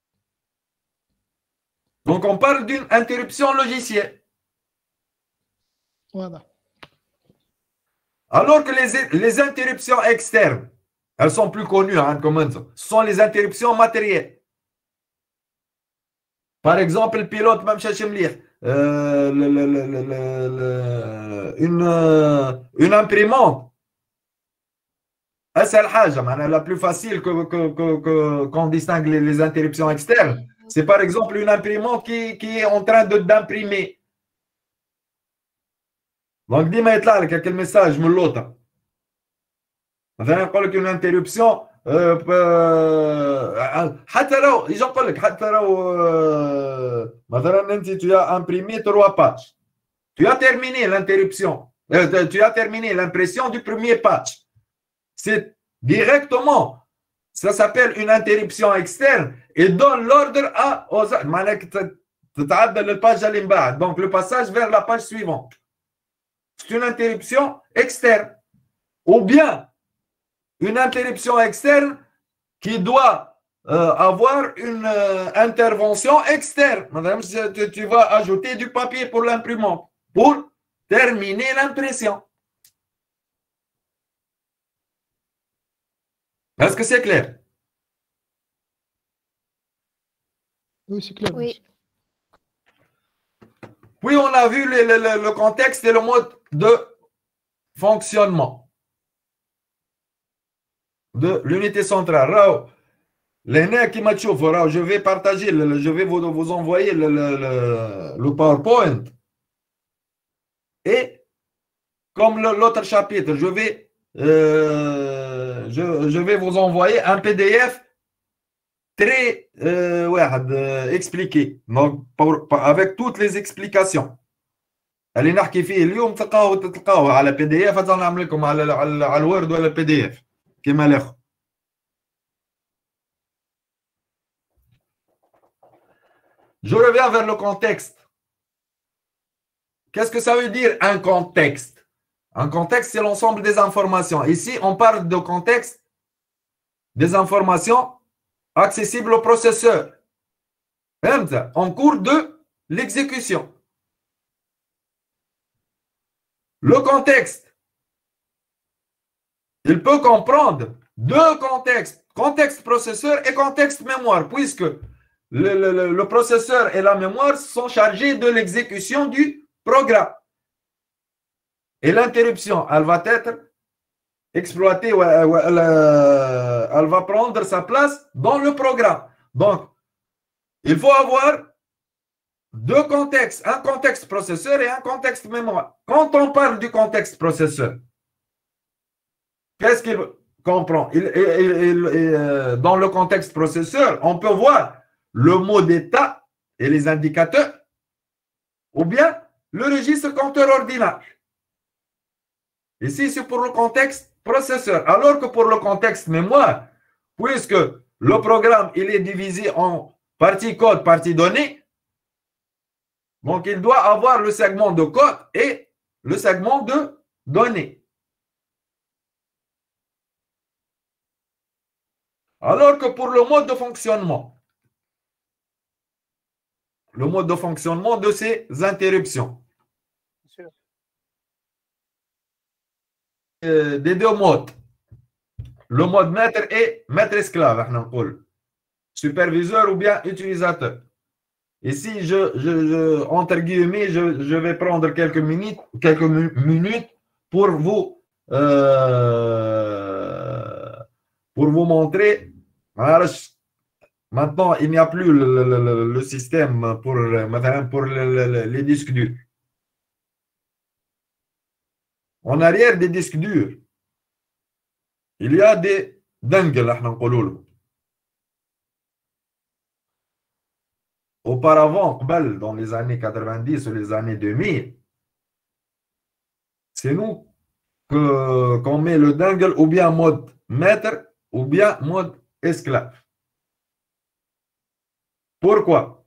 Donc on parle d'une interruption logicielle. واضح. Alors que les, les interruptions externes, elles sont plus connues, hein, comme ça. Ce sont les interruptions matérielles. Par exemple, le pilote, même chez lire, euh, le, le, le, le, le, une, une imprimante. أسهل حاجة معناها la plus facile que que que que qu'on distingue les, les interruptions externes, c'est par exemple une imprimante qui qui est en train de d'imprimer. Donc ديما يطلع لك هكا الميساج من اللوطة. مثلا يقول لك une interruption حتى لو يجي يقول لك حتى لو مثلا أنت tu as imprimé trois pages. Tu as terminé l'interruption. Tu as terminé l'impression du premier page. C'est directement, ça s'appelle une interruption externe et donne l'ordre à aux le page اللي من بعد. Donc le passage vers la page suivante. C'est une interruption externe. Ou bien une interruption externe qui doit euh, avoir une euh, intervention externe. Madame, tu, tu vas ajouter du papier pour l'imprimante pour terminer l'impression. Est-ce que c'est clair? Oui, c'est clair. Oui. Puis on a vu le, le, le contexte et le mode de fonctionnement de l'unité centrale. Rao, les nerfs qui m'a chauffé, Rao, je vais partager, le, je vais vous, vous envoyer le, le, le, le PowerPoint. Et comme l'autre chapitre, je vais, euh, je, je vais vous envoyer un P D F très euh, واحد, euh, expliqué, donc pour, pour, avec toutes les explications. اللي نحكي فيه اليوم تلقاوه تلقاوه على بي دي اف. نعمل لكم على على, على الوورد ولا البي دي اف كما الاخر. Je reviens vers le contexte. Qu'est-ce que ça veut dire un contexte? Un contexte, c'est l'ensemble des informations. Ici, on parle de contexte des informations accessibles au processeur en cours de l'exécution. Le contexte, il peut comprendre deux contextes, contexte processeur et contexte mémoire, puisque le, le, le processeur et la mémoire sont chargés de l'exécution du programme. Et l'interruption, elle va être exploitée, elle, elle va prendre sa place dans le programme. Donc, il faut avoir deux contextes, un contexte processeur et un contexte mémoire. Quand on parle du contexte processeur, qu'est-ce qu'il comprend? il, il, il, il, Dans le contexte processeur, on peut voir le mot d'état et les indicateurs, ou bien le registre compteur ordinaire. Ici, c'est pour le contexte processeur, alors que pour le contexte mémoire, puisque le programme il est divisé en partie code, partie donnée, donc il doit avoir le segment de code et le segment de données. Alors que pour le mode de fonctionnement, le mode de fonctionnement de ces interruptions, euh, des deux modes, le mode maître et maître-esclave, superviseur ou bien utilisateur. Ici, je, je, je, entre guillemets, je, je vais prendre quelques minutes, quelques minutes pour vous, euh, pour vous montrer. Alors, maintenant, il n'y a plus le, le, le, le système pour, pour le, le, les disques durs. En arrière des disques durs, il y a des dangles. Auparavant, dans les années quatre-vingt-dix ou les années deux mille, c'est nous que, qu'on met le dangle ou bien mode maître ou bien mode esclave. Pourquoi?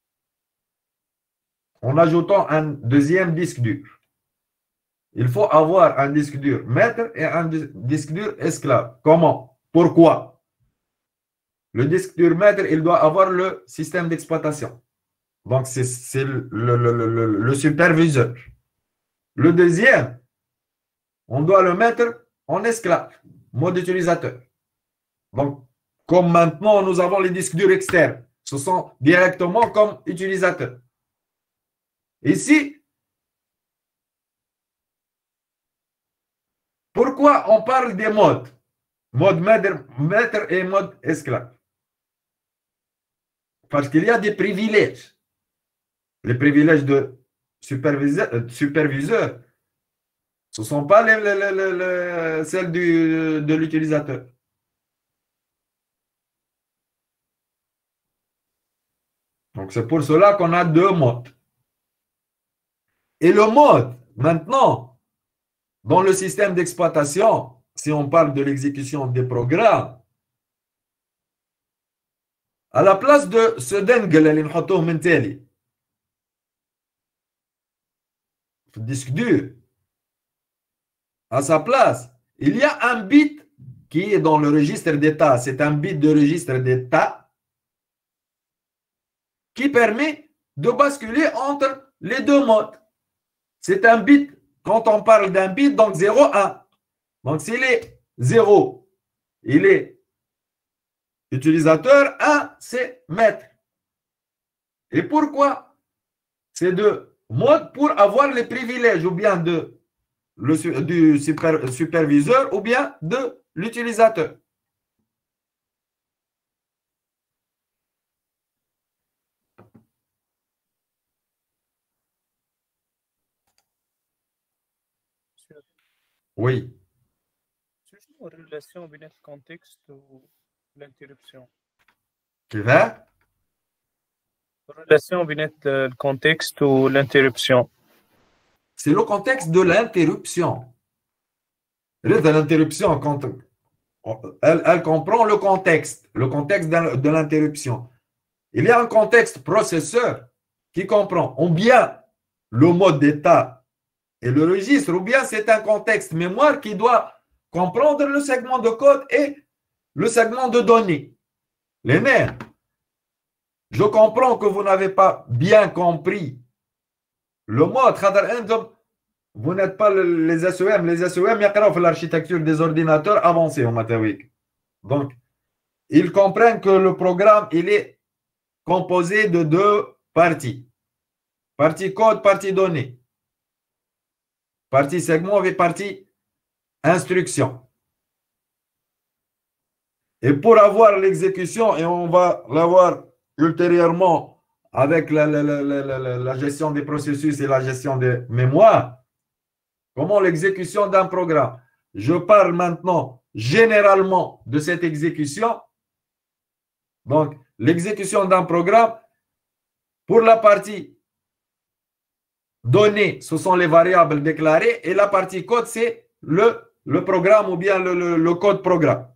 En ajoutant un deuxième disque dur. Il faut avoir un disque dur maître et un disque dur esclave. Comment? Pourquoi? Le disque dur maître, il doit avoir le système d'exploitation. Donc, c'est, c'est le, le, le, le, le superviseur. Le deuxième, on doit le mettre en esclave, mode utilisateur. Donc, comme maintenant, nous avons les disques durs externes. Ce sont directement comme utilisateurs. Ici, pourquoi on parle des modes? Mode maître, maître et mode esclave. Parce qu'il y a des privilèges. Les privilèges de superviseur, superviseur ce ne sont pas les, les, les, les, celles du, de l'utilisateur. Donc, c'est pour cela qu'on a deux modes. Et le mode, maintenant, dans le système d'exploitation, si on parle de l'exécution des programmes, à la place de ce dengle, disque dur, à sa place, il y a un bit qui est dans le registre d'état. C'est un bit de registre d'état qui permet de basculer entre les deux modes. C'est un bit, quand on parle d'un bit, donc zéro, un. Donc s'il est zéro, il est utilisateur, un, c'est maître. Et pourquoi? C'est deux modes pour avoir les privilèges ou bien de, le, du super, superviseur ou bien de l'utilisateur. monsieur. Oui. C'est une relation entre le contexte et l'interruption. Qui va? Relation entre le contexte et l'interruption. C'est le contexte de l'interruption. L'interruption, quand elle, elle comprend le contexte, le contexte de l'interruption. Il y a un contexte processeur qui comprend ou bien le mode d'état et le registre, ou bien c'est un contexte mémoire qui doit comprendre le segment de code et le segment de données. Les nerfs. Je comprends que vous n'avez pas bien compris le mode. Vous n'êtes pas les S E M. Les S E M, ils font l'architecture des ordinateurs avancés au Matawik. Donc, ils comprennent que le programme, il est composé de deux parties. Partie code, partie données. Partie segment et partie instruction. Et pour avoir l'exécution, et on va l'avoir ultérieurement avec la, la, la, la, la gestion des processus et la gestion des mémoires, comment l'exécution d'un programme. Je parle maintenant généralement de cette exécution. Donc, l'exécution d'un programme, pour la partie données, ce sont les variables déclarées, et la partie code, c'est le, le programme ou bien le, le, le code programme.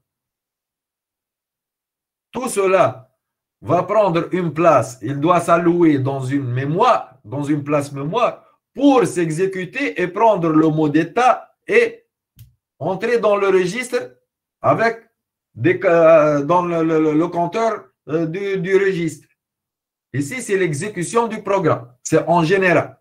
Tout cela va prendre une place. Il doit s'allouer dans une mémoire, dans une place mémoire, pour s'exécuter et prendre le mot d'état et entrer dans le registre avec des, euh, dans le, le, le compteur euh, du, du registre. Ici, c'est l'exécution du programme. C'est en général.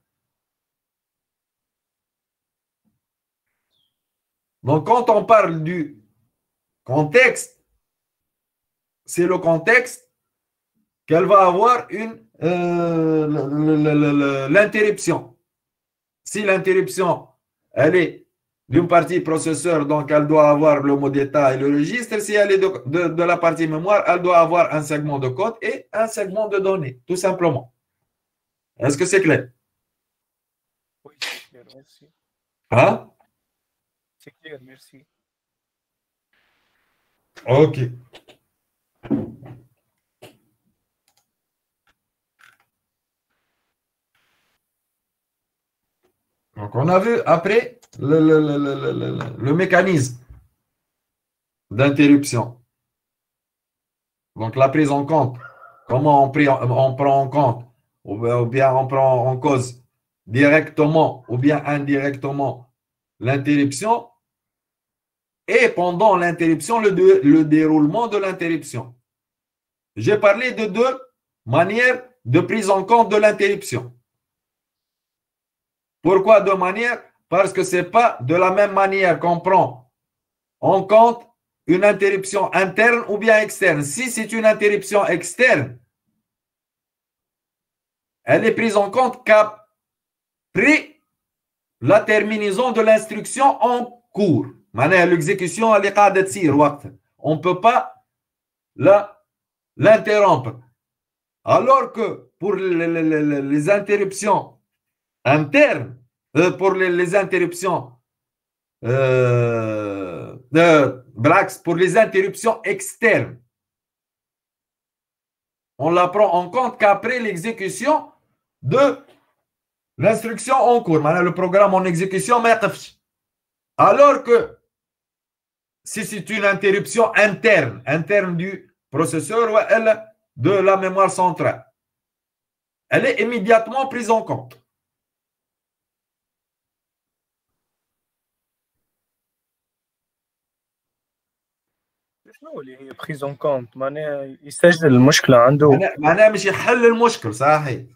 Donc, quand on parle du contexte, c'est le contexte qu'elle va avoir une euh, l'interruption. Si l'interruption, elle est d'une partie processeur, donc elle doit avoir le mot d'état et le registre. Si elle est de, de, de la partie mémoire, elle doit avoir un segment de code et un segment de données, tout simplement. Est-ce que c'est clair? Oui, c'est clair, merci. Hein? C'est clair, merci. Ok. Donc, on a vu après le, le, le, le, le, le mécanisme d'interruption. Donc, la prise en compte. Comment on, prie, on prend en compte ou bien on prend en cause directement ou bien indirectement l'interruption et pendant l'interruption, le, le déroulement de l'interruption. J'ai parlé de deux manières de prise en compte de l'interruption. Pourquoi deux manières? Parce que ce n'est pas de la même manière qu'on prend en compte une interruption interne ou bien externe. Si c'est une interruption externe, elle est prise en compte qu'après la terminaison de l'instruction en cours. L'exécution, elle est قاعدة تصير وقت. On ne peut pas l'interrompre. Alors que pour les, les, les interruptions internes, euh, pour les, les interruptions euh, de Brax, pour les interruptions externes, on la prend en compte qu'après l'exécution de l'instruction en cours. Maintenant, le programme en exécution, alors que si c'est une interruption interne, interne du processeur ou elle, de la mémoire centrale, elle est immédiatement prise en compte. شنو اللي هي prise en compte؟ معناها يسجل المشكلة عنده. معناها مش يحل المشكل صحيح.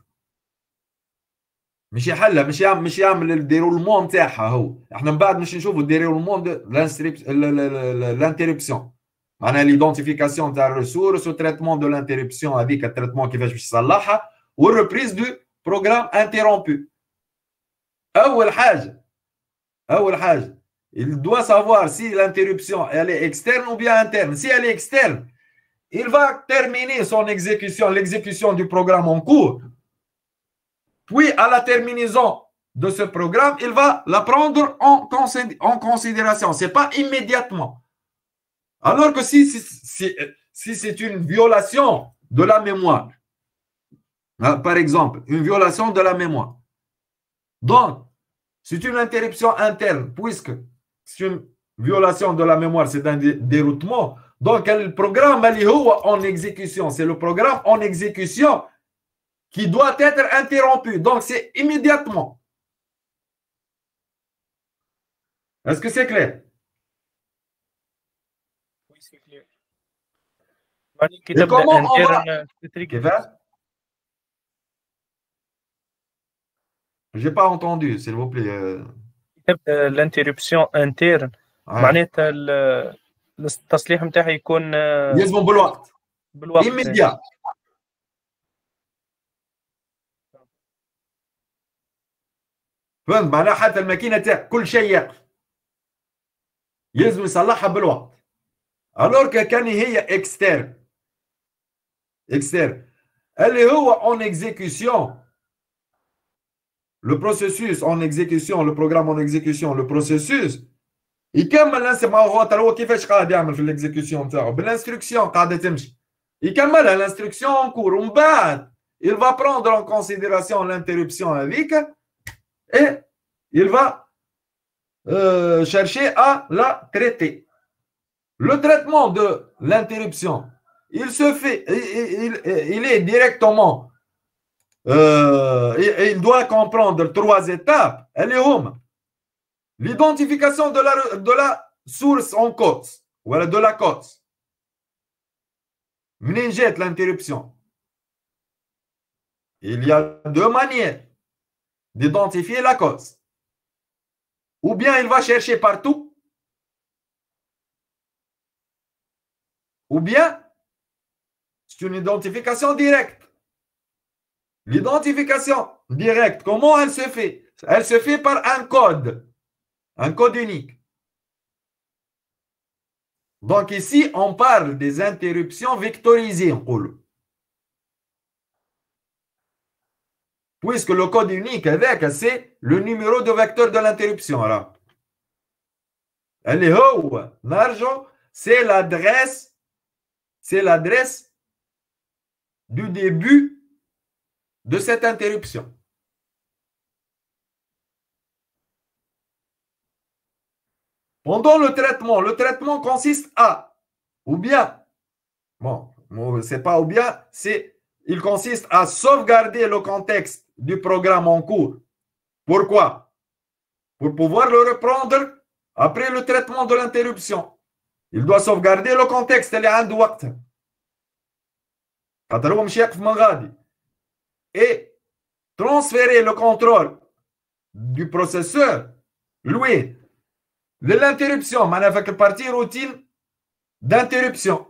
مش يحلها مش يعمل مش يعمل الديرولمون نتاعها هو. احنا من بعد مش نشوفوا الديرولمون دو لانتربسيون. معناها ليدونتيفيكاسيون تاع الريسورس والتريتمون دو لانتربسيون هذيك التريتمون كيفاش باش يصلحها والريبريز دو بروغرام انترومبو. أول حاجة أول حاجة il doit savoir si l'interruption elle est externe ou bien interne. Si elle est externe, il va terminer son exécution, l'exécution du programme en cours. Puis, à la terminaison de ce programme, il va la prendre en, en considération. Ce n'est pas immédiatement. Alors que si, si, si, si c'est une violation de la mémoire, hein, par exemple, une violation de la mémoire, donc, c'est une interruption interne, puisque c'est une violation de la mémoire, c'est un déroutement. Donc, le programme en exécution, c'est le programme en exécution qui doit être interrompu. Donc, c'est immédiatement. Est-ce que c'est clair? Oui, c'est clair. Et comment on va... Je n'ai pas entendu, s'il vous plaît. L'interruption interne. معناتها التصليح نتاعها يكون يلزم بالوقت. بالوقت. immédiat. فهمت معناها حتى الماكينة تاعك كل شيء يقف. يلزم يصلحها بالوقت. alors que كان هي externe. externe. اللي هو en exécution. Le processus en exécution, le programme en exécution, le processus يكمل ما هو ترى هو كيفاش قاعد يعمل في الاكزيكيوشن نتاعو بالانستركسيون قاعده تمشي يكملها الانستركسيون en cours ومن بعد il va prendre en considération l'interruption avec et il va euh, chercher à la traiter. Le traitement de l'interruption, il se fait, il, il, il est directement, euh, il, il doit comprendre trois étapes. Elle est home. L'identification de la, de la source en cause, voilà, de la cause. منين جات l'interruption? Il y a deux manières d'identifier la cause. Ou bien il va chercher partout, ou bien c'est une identification directe. L'identification directe, comment elle se fait? Elle se fait par un code. Un code unique. Donc ici, on parle des interruptions vectorisées. Puisque le code unique avec, c'est le numéro de vecteur de l'interruption. C'est l'adresse, c'est l'adresse du début de cette interruption. Pendant le traitement, le traitement consiste à, ou bien, bon, c'est pas ou bien, c'est, il consiste à sauvegarder le contexte du programme en cours. Pourquoi? Pour pouvoir le reprendre après le traitement de l'interruption. Il doit sauvegarder le contexte, il est un وقت. Et transférer le contrôle du processeur, lui, de l'interruption, maanaam fait partie routine d'interruption.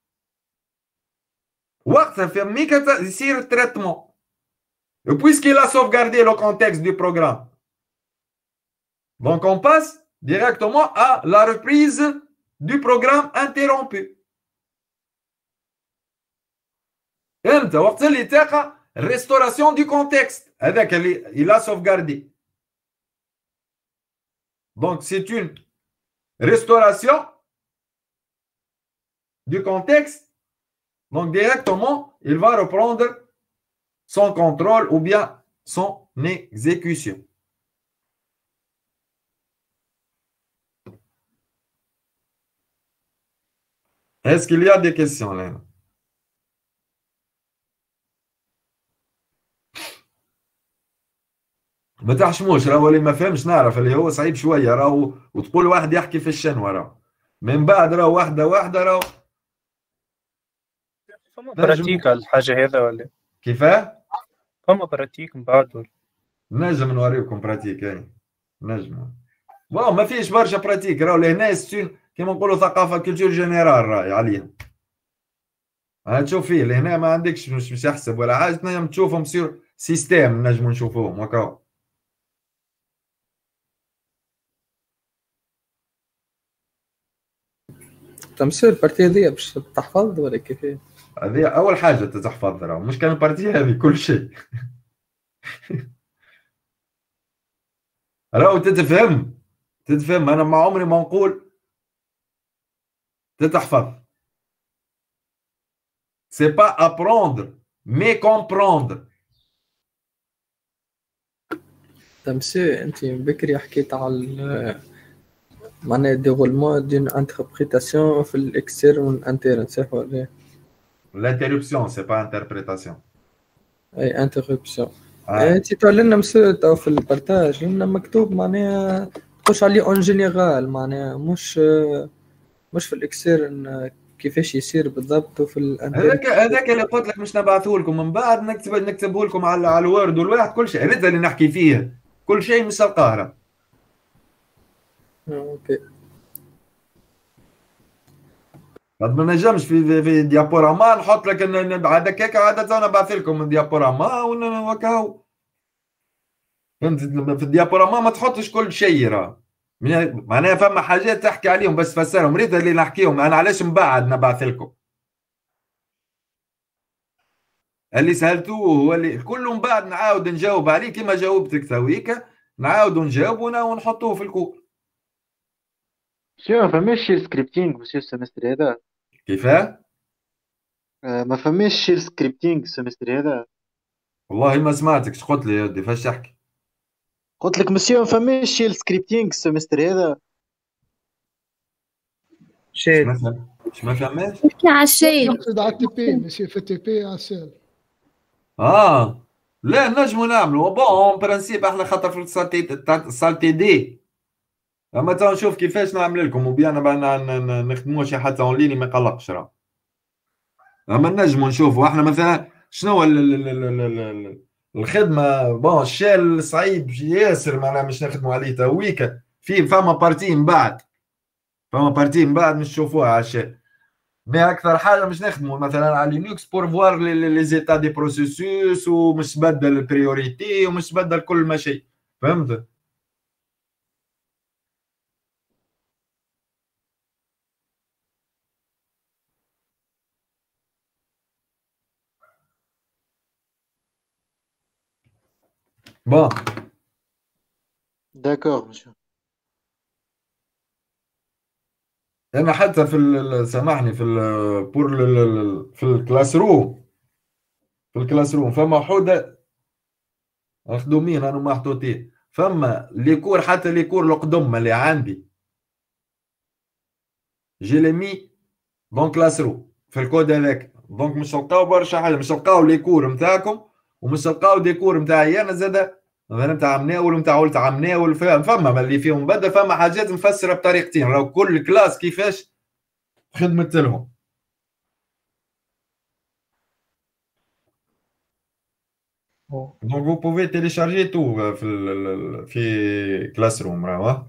وقتها في ميكا يصير traitement. Et puisqu'il a sauvegardé le contexte du programme, donc on passe directement à la reprise du programme interrompu. امتى وقت اللي تقع restauration du contexte avec il a sauvegardé. Donc, c'est une restauration du contexte. Donc, directement, il va reprendre son contrôle ou bien son exécution. Est-ce qu'il y a des questions là? ما تحشموش راهو اللي ما فهمش نعرف اللي هو صعيب شويه راهو وتقول واحد يحكي في الشنوه راهو من بعد راهو واحده واحده راهو فما براتيك الحاجه هذا ولا كيفاه؟ فما براتيك من بعد ولا نجم نوريكم براتيك اي نجم واو ما فيش برشا براتيك راهو لهنا ستون كيما نقولوا ثقافه كولتور جينيرال راهي عليها ها تشوف فيه لهنا ما عندكش مش مش يحسب ولا حاجه تنجم تشوفهم سير سيستيم نجموا نشوفوهم هكا. تمثيل البارتيه هذه باش تحفظ ولا كيف؟ هذه اول حاجه تتحفظ راه مش كان البارتيه هذه كل شيء. راهو تتفهم تتفهم. أنا ما عمري ما نقول تتحفظ. C'est pas apprendre mais comprendre. مسيو انت بكري حكيت على معناها ديغولمون دون انتربريتاسيون في الاكسترن والانترن صح ولا؟ L'interruption, c'est pas interprétation. اي انتربسيون. آه. انت تقول لنا مسيو تو في البارتاج لنا مكتوب معناها تخش عليه اون جينيرال معناها مش مش في الاكسترن كيفاش يصير بالضبط وفي الانترن. هذاك هذاك اللي قلت لك مش نبعثه لكم من بعد نكتب نكتبه لكم على على الوورد والواحد كل شيء هذا اللي نحكي فيه كل شيء مش القاهرة. اوكي. قد ما نجمش في في ديابوراما نحط لك هذاك هيك عادة نبعث لكم ديابوراما وكاو. فهمت في الديابوراما ما تحطش كل شيء راه معناها فما حاجات تحكي عليهم بس تفسرهم ريت اللي نحكيهم انا علاش من بعد نبعث لكم. اللي سالتوه هو اللي كله من بعد نعاود نجاوب عليه كما جاوبتك تويك نعاود نجاوبنا ونحطوه في الكور. مسيو ما فماش شي سكريبتينغ مسيو السمستر هذا. كيفاه؟ آه ما فماش شي سكريبتينغ السمستر هذا. والله ما سمعتك قلت لي يا ودي فاش تحكي؟ قلت لك مسيو ما فماش شي سكريبتينغ السمستر هذا. شيت مش ما فهماش؟ نحكي على الشيء. يقصد على التي بي مسيو في التي بي على السيل. اه لا نجموا نعملوا بون برانسيب احنا خاطر في السالتي السالتي دي اما تو نشوف كيفاش نعمل لكم وبيان نخدموا شي حتى اون ليني ما يقلقش راه. اما نجموا نشوفوا احنا مثلا شنو الخدمه بون الشال صعيب ياسر معناها مش نخدموا عليه تويكا في فما بارتي من بعد فما بارتي من بعد مش نشوفوها على الشال. مي اكثر حاجه مش نخدموا مثلا على لينكس بور فوار لي زيتا دي بروسيسوس ومش تبدل البريوريتي ومش تبدل كل ما شيء فهمت. بون داكور مسيو. انا حتى في سامحني في ال بور في الكلاس روم في الكلاس روم فما حوده مخدومين انا محطوطين فما لي كور حتى لي كور القدم اللي عندي جي لي مي دون كلاس روم في الكود هذاك دونك مش تلقاو برشا حاجه مش تلقاو لي كور نتاعكم ومش تلقاو دي كور نتاعي انا زاد مثلا نتاع مناول ونتاع ولد عم مناول فما اللي فيهم بدل فما حاجات مفسره بطريقتين راهو كل كلاس كيفاش خدمت لهم. دونك vous pouvez télécharger tout في ال في كلاس روم راهو.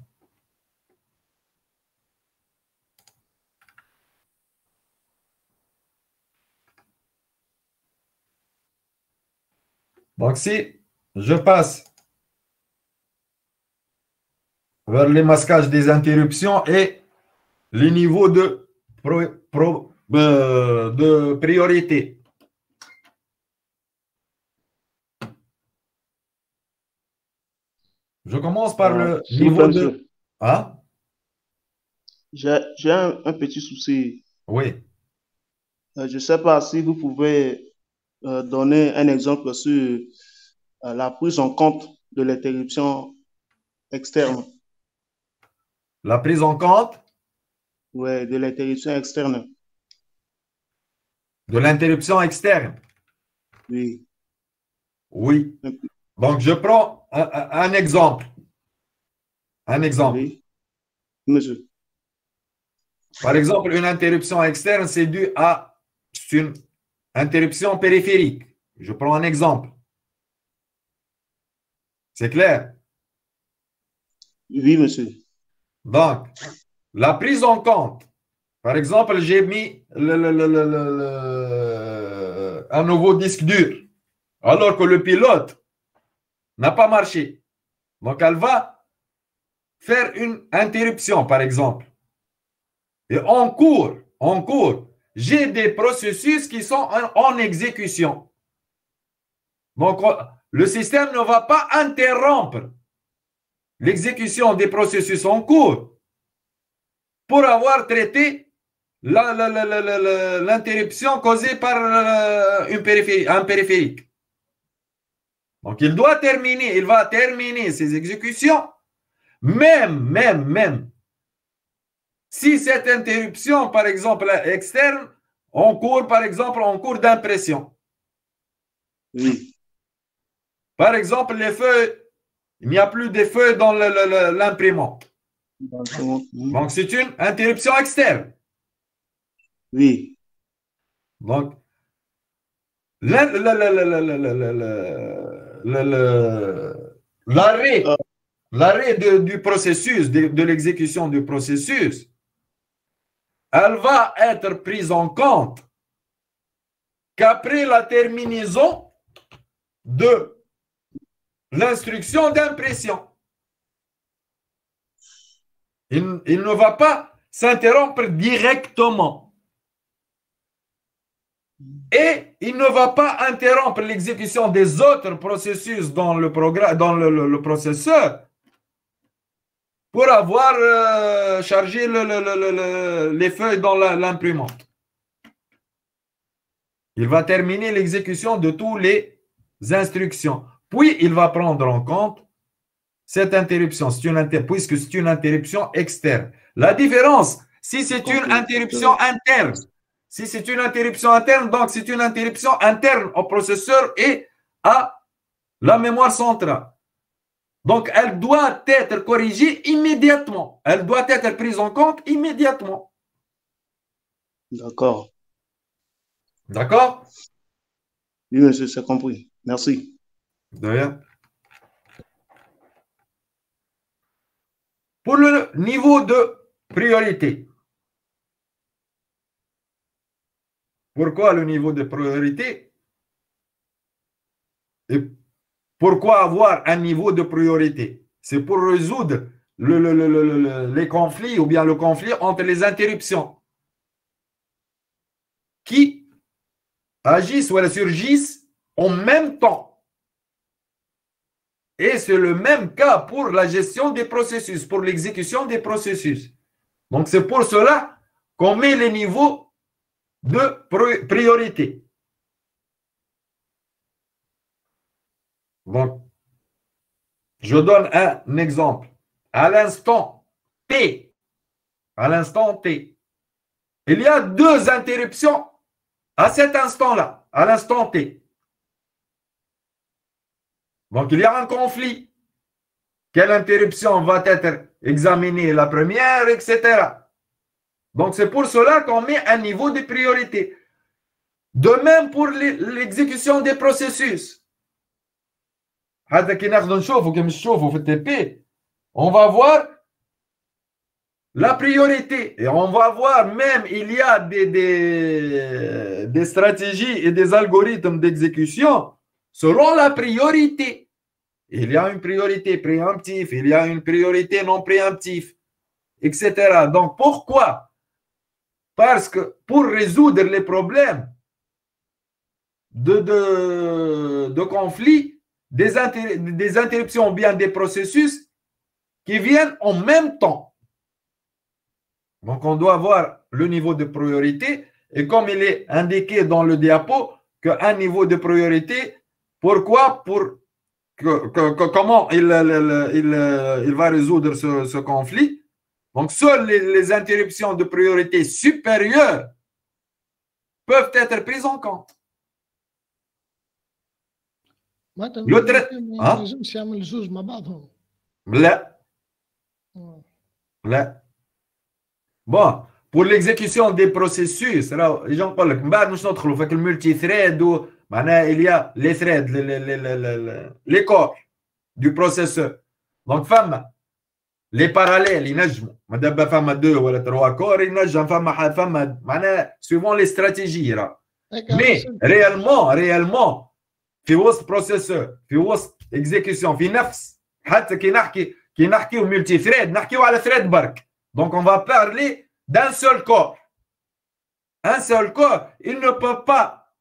Donc si je passe vers les masquages des interruptions et les niveaux de, pro, pro, euh, de priorité. Je commence par Euh, le s'il vous niveau plaît, de... monsieur. Hein? J'ai j'ai un, un petit souci. Oui. Euh, je ne sais pas si vous pouvez euh, donner un exemple sur euh, la prise en compte de l'interruption externe. La prise en compte Ouais, de l'interruption externe. de l'interruption externe. Oui. Oui. Donc je prends un, un, un exemple. Un exemple. Oui. Monsieur. Par exemple, une interruption externe, c'est dû à une interruption périphérique. Je prends un exemple. C'est clair? Oui, monsieur. Donc, la prise en compte. Par exemple, j'ai mis le, le, le, le, un nouveau disque dur, alors que le pilote n'a pas marché. Donc, elle va faire une interruption, par exemple. Et en cours, en cours, j'ai des processus qui sont en, en exécution. Donc, le système ne va pas interrompre l'exécution des processus en cours pour avoir traité l'interruption causée par une périphérie, un périphérique. Donc, il doit terminer, il va terminer ses exécutions, même, même, même, si cette interruption, par exemple, externe, en cours, par exemple, en cours d'impression. Oui. Par exemple, les feuilles, il n'y a plus de feuilles dans l'imprimante. Donc, c'est une interruption externe. Oui. Donc, l'arrêt l'arrêt du processus, de, de l'exécution du processus, elle va être prise en compte qu'après la terminaison de l'instruction d'impression. Il, il ne va pas s'interrompre directement. Et il ne va pas interrompre l'exécution des autres processus dans le, programme, dans le, le, le processeur pour avoir euh, chargé le, le, le, le, les feuilles dans l'imprimante. Il va terminer l'exécution de toutes les instructions. Puis, il va prendre en compte cette interruption, c'est une inter... puisque c'est une interruption externe. La différence, si c'est une interruption interne, si c'est une interruption interne, donc c'est une interruption interne au processeur et à la mémoire centrale. Donc, elle doit être corrigée immédiatement. Elle doit être prise en compte immédiatement. D'accord. D'accord? Oui, monsieur, c'est compris. Merci. De rien. Pour le niveau de priorité. Pourquoi le niveau de priorité? Et pourquoi avoir un niveau de priorité? C'est pour résoudre le, le, le, le, les conflits ou bien le conflit entre les interruptions qui agissent ou surgissent en même temps. Et c'est le même cas pour la gestion des processus, pour l'exécution des processus. Donc, c'est pour cela qu'on met les niveaux de priorité. Donc, je donne un exemple. À l'instant T, à l'instant T, il y a deux interruptions à cet instant-là, à l'instant T. Donc, il y a un conflit. Quelle interruption va être examinée, la première, et cetera. Donc, c'est pour cela qu'on met un niveau de priorité. De même pour l'exécution des processus. On va voir la priorité. Et on va voir même, il y a des, des, des stratégies et des algorithmes d'exécution selon la priorité. Il y a une priorité préemptive, il y a une priorité non préemptive, et cetera. Donc, pourquoi? Parce que pour résoudre les problèmes de, de, de conflits, des, inter, des interruptions ou bien des processus qui viennent en même temps. Donc, on doit voir le niveau de priorité et comme il est indiqué dans le diapo qu'un niveau de priorité, pourquoi? Pour que, que, que, comment il, il, il, il va résoudre ce, ce conflit. Donc, seules les, les interruptions de priorité supérieures peuvent être prises en compte. Le trait... hein? Là. Là. Bon, pour l'exécution des processus, là, les gens parlent que le multithread, il y a les threads, les, les, les, les, les corps du processeur. Donc, femme, les parallèles, ils nagent. Madame, femme deux ou trois corps, ils nagent. Femme, femme, suivant les stratégies. Là. Mais réellement, réellement, في وسط بروسيسور في وسط اكزيكيوشن في نفس حتى كي نحكي كي نحكيو ملتي ثريد نحكيو على ثريد برك دونك on va parler d'un seul corps. Un seul corps, il ne peut pas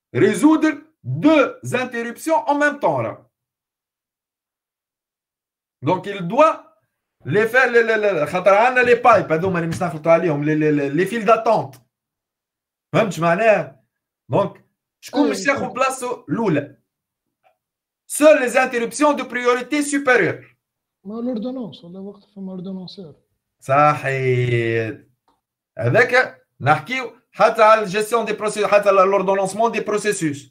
résoudre deux interruptions en même temps là. Donc, il doit les faire, les, les, les, خاطر عندنا les pipes هذوما اللي مش نخلطوا عليهم les, les, les, les fils d'attente. فهمت معناها؟ Donc, شكون باش ياخذ بلاصتو الأولى؟ Seules les interruptions de priorité supérieure. ما l'ordonnance ولا وقت فما ordonnanceur. صحيح. هذاك نحكيو حتى على الجيستيون دي بروسيس حتى على l'ordonnancement des processus.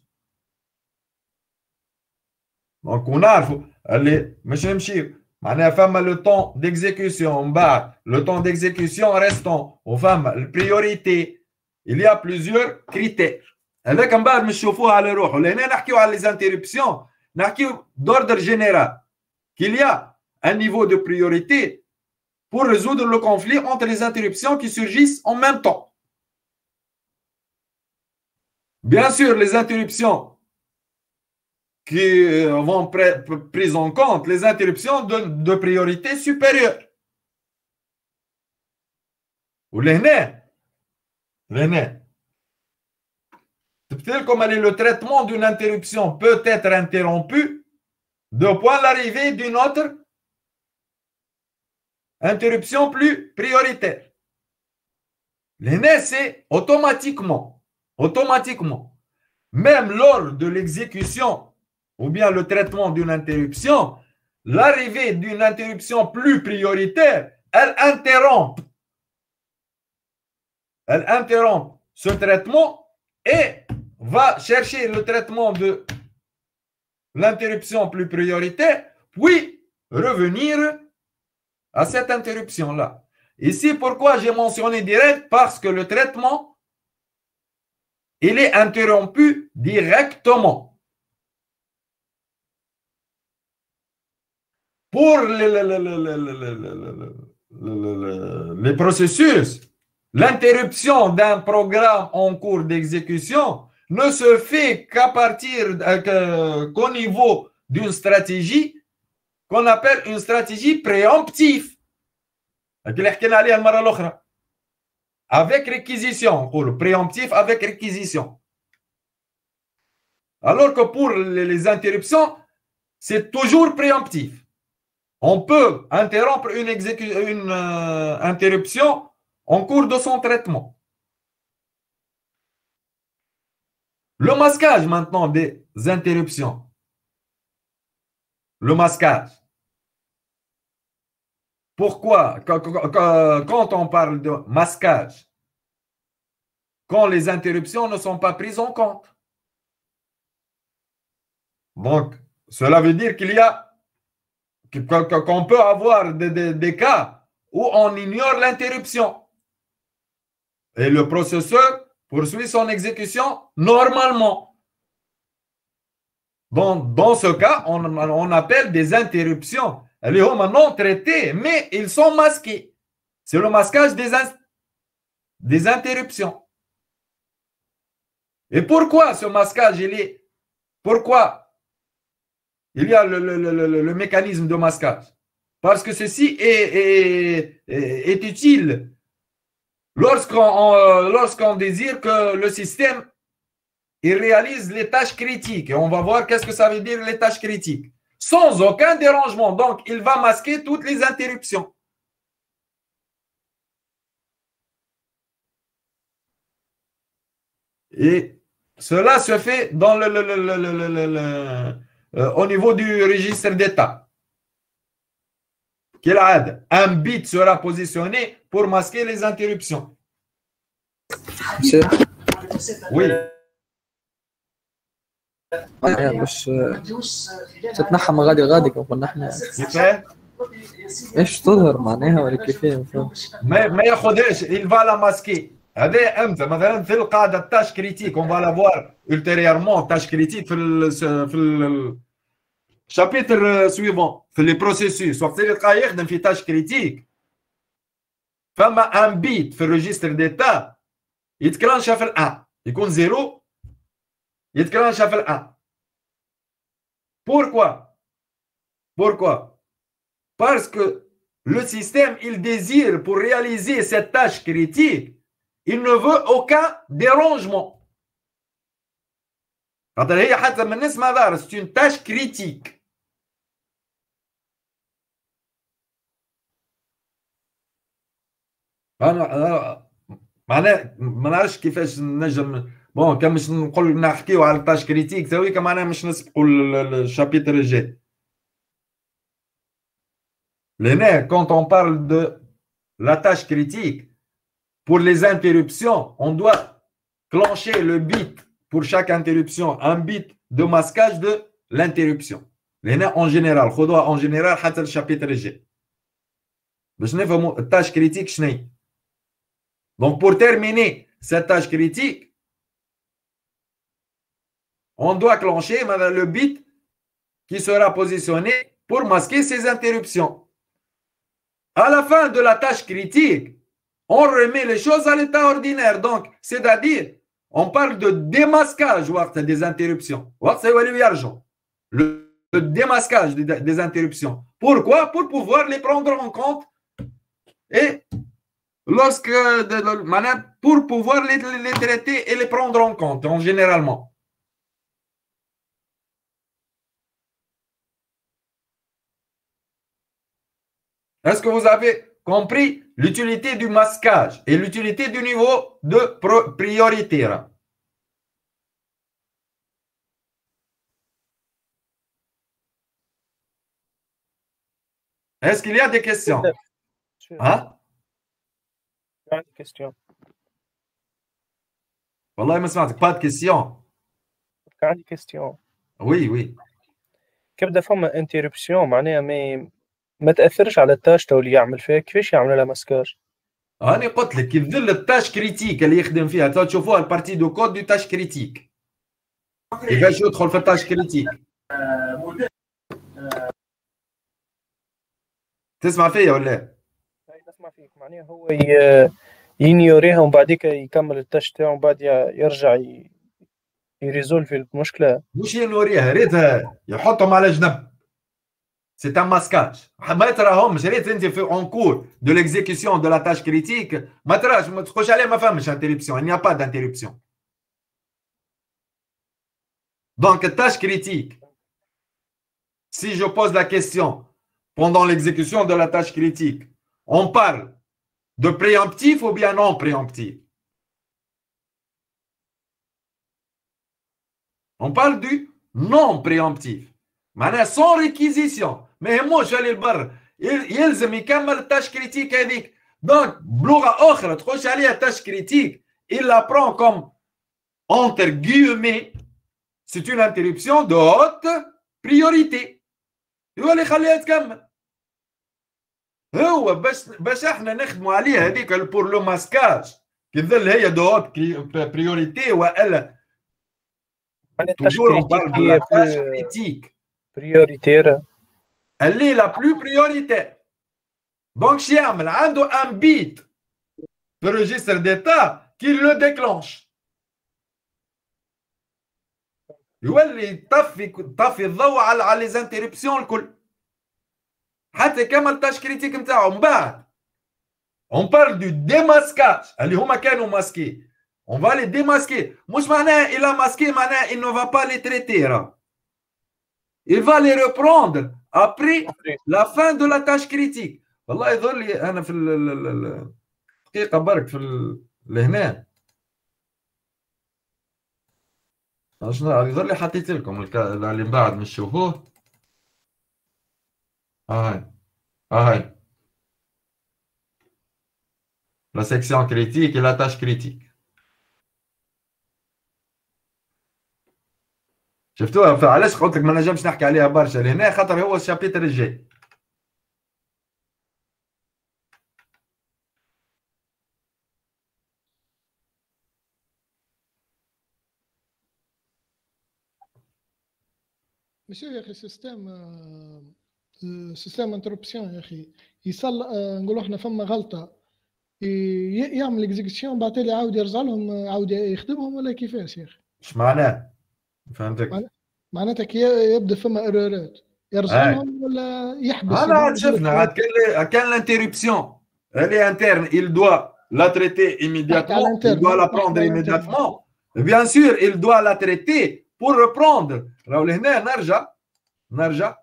دونك ونعرفوا اللي مش نمشيو معناها فما لو طون ديكزيكسيون من بعد لو طون ديكزيكسيون ريستون وفما البريوريتي il y a plusieurs critères. هذاك من بعد مش نشوفوها على روحه لهنا نحكيو على les interruptions نحكيو d'ordre général qu'il y a un niveau de priorité pour résoudre le conflit entre les interruptions qui surgissent en même temps. Bien sûr, les interruptions qui vont être prises en compte, les interruptions de, de priorité supérieure. Ou l'hné, l'hné. Tel comme le traitement d'une interruption peut être interrompu depuis l'arrivée d'une autre interruption plus prioritaire. L'hné, c'est automatiquement, automatiquement, même lors de l'exécution ou bien le traitement d'une interruption, l'arrivée d'une interruption plus prioritaire, elle interrompt, elle interrompt ce traitement et va chercher le traitement de l'interruption plus prioritaire, puis revenir à cette interruption-là. Ici, pourquoi j'ai mentionné direct? Parce que le traitement, il est interrompu directement. Pour les, les, les, les, les processus, l'interruption d'un programme en cours d'exécution ne se fait qu'à partir euh, qu'au niveau d'une stratégie qu'on appelle une stratégie préemptive. Avec réquisition, préemptif avec réquisition. Alors que pour les interruptions, c'est toujours préemptif. On peut interrompre une, une euh, interruption en cours de son traitement. Le masquage maintenant des interruptions. Le masquage. Pourquoi, quand on parle de masquage, quand les interruptions ne sont pas prises en compte? Donc, cela veut dire qu'il y a, qu'on peut avoir des, des, des cas où on ignore l'interruption. Et le processeur poursuit son exécution normalement. Bon, dans ce cas, on, on appelle des interruptions. Les hommes non traités, mais ils sont masqués. C'est le masquage des, des interruptions. Et pourquoi ce masquage, il est... Pourquoi il y a le, le, le, le mécanisme de masquage? Parce que ceci est, est, est, est utile lorsqu'on lorsqu'on désire que le système il réalise les tâches critiques. Et on va voir qu'est-ce que ça veut dire les tâches critiques. Sans aucun dérangement. Donc, il va masquer toutes les interruptions. Et cela se fait dans le, le, le, le, le, le, le, euh, au niveau du registre d'état. Un bit sera positionné pour masquer les interruptions. Oui. باش تتنحى غادي غادي كنا احنا كيفاه؟ ايش تظهر معناها ولا كيفاه؟ ما ما ياخذهاش il va la masquer. هذا امتى مثلا في القاعده التاش كريتيك on va la voir ultérieurement تاش كريتيك في ال في ال chapitre suivant في les processus وقت اللي تلقاه يخدم في تاش كريتيك فما ان بيت في الريجستر ديتا يتكرانشا في الان يكون زيرو يتكرانشا في الان. Pourquoi? Pourquoi? Parce que le système, il désire pour réaliser cette tâche critique, il ne veut aucun dérangement. C'est une tâche critique. انا معناها ما نعرفش كيفاش نجم بون كان مش نقول نحكيو على التاش كريتيك تويكا معناها مش نسبقوا الشابيتر الجاي. لهنا quand on parle de la tâche critique pour les interruptions on doit clencher le bit pour chaque interruption un bit de masquage de l'interruption. لهنا en général خذوها en général حتى الشابيتر الجاي باش نفهموا التاش كريتيك شنو. Donc pour terminer cette tâche critique on doit clencher le bit qui sera positionné pour masquer ces interruptions. À la fin de la tâche critique, on remet les choses à l'état ordinaire. Donc, c'est-à-dire, on parle de démasquage des interruptions. Le, le démasquage des, des interruptions. Pourquoi? Pour pouvoir les prendre en compte et lorsque, pour pouvoir les, les traiter et les prendre en compte, en généralement. Est-ce que vous avez compris l'utilité du masquage et l'utilité du niveau de priorité? Est-ce qu'il y a des questions? Hein? Il y a des questions. والله ما سمعتك. Pas de questions. Il y a des questions. Oui, oui. كيف بدها فما انتربسيون معناها ما ما تاثرش على التاش تو اللي يعمل فيها كيفاش يعمل لها مسكاج؟ انا قلت لك كيف ظل التاش كريتيك اللي يخدم فيها تو تشوفوها البارتي دو كود دو تاش كريتيك كيفاش يدخل في التاش كريتيك. تسمع فيا ولا؟ نسمع فيك. معناها هو ينيوريها ومن بعديك يكمل التاش تاعو ومن بعد يرجع يريزولف المشكله. مش ينوريها ريتها يحطهم على جنب. C'est un masquage. ما تراهمش ريت انت في en cours de l'exécution de la tâche critique ما تراش ما تخش عليه ما فهمش interruption. Il n'y a pas d'interruption. Donc tâche critique. Si je pose la question pendant l'exécution de la tâche critique, on parle de préemptif ou bien non préemptif? On parle du non préemptif. معناها sans réquisition. ما يهموش اللي البر يلزم يكمل التاش كريتيك هذيك. دونك بلغه اخرى تخش عليها تاش كريتيك il la prend comme entre guillemets c'est une interruption de haute priorité. هو اللي يخليها تكمل. هو باش باش احنا نخدموا عليها هذيك بور لو ماسكاج كي تظل هي دو هوت بريوريتي والا toujours on parle de la tâche critique prioritaire اللي لا بلو prioritaire. Donc شي يعمل عنده un bit في الريجستر ديتا qui le déclenche. يولي يطفي يطفي الضوء على على لي زانتيربسيون الكل حتى يكمل التاش كريتيك نتاعو. من بعد on parle du démasquage اللي هما كانوا ماسكي. On va les démasquer. مش معناها il a masqué معناها il ne va pas les traiter. Il va les reprendre après la fin de la tâche critique. والله يظل لي انا في الدقيقه برك في لهنا شنو يظل لي حطيت لكم اللي من بعد مش تشوفوه. هاي هاي la section critique et la tâche critique. شفتوها؟ فعلاش قلت لك ما نجمش نحكي عليها برشا لهنا خاطر هو الشابيتر الجاي. مسيو يا اخي سيستم سيستم انتربسيون يا اخي يصل نقولوا احنا فما غلطه يعمل اكزيكسيون بعد تالي يعاود يرجع لهم عاود يخدمهم ولا كيفاش يا اخي؟ ايش معناه؟ فهمتك؟ معناتها كي يبدا فما ايرورات يرجع لهم ولا يحبس؟ انا عاد شفنا عاد كان كان لانتيربسيون اللي انترن il doit la traiter immédiatement, il doit la prendre immédiatement. Bien sûr, il doit la traiter pour reprendre. راهو لهنا نرجع نرجع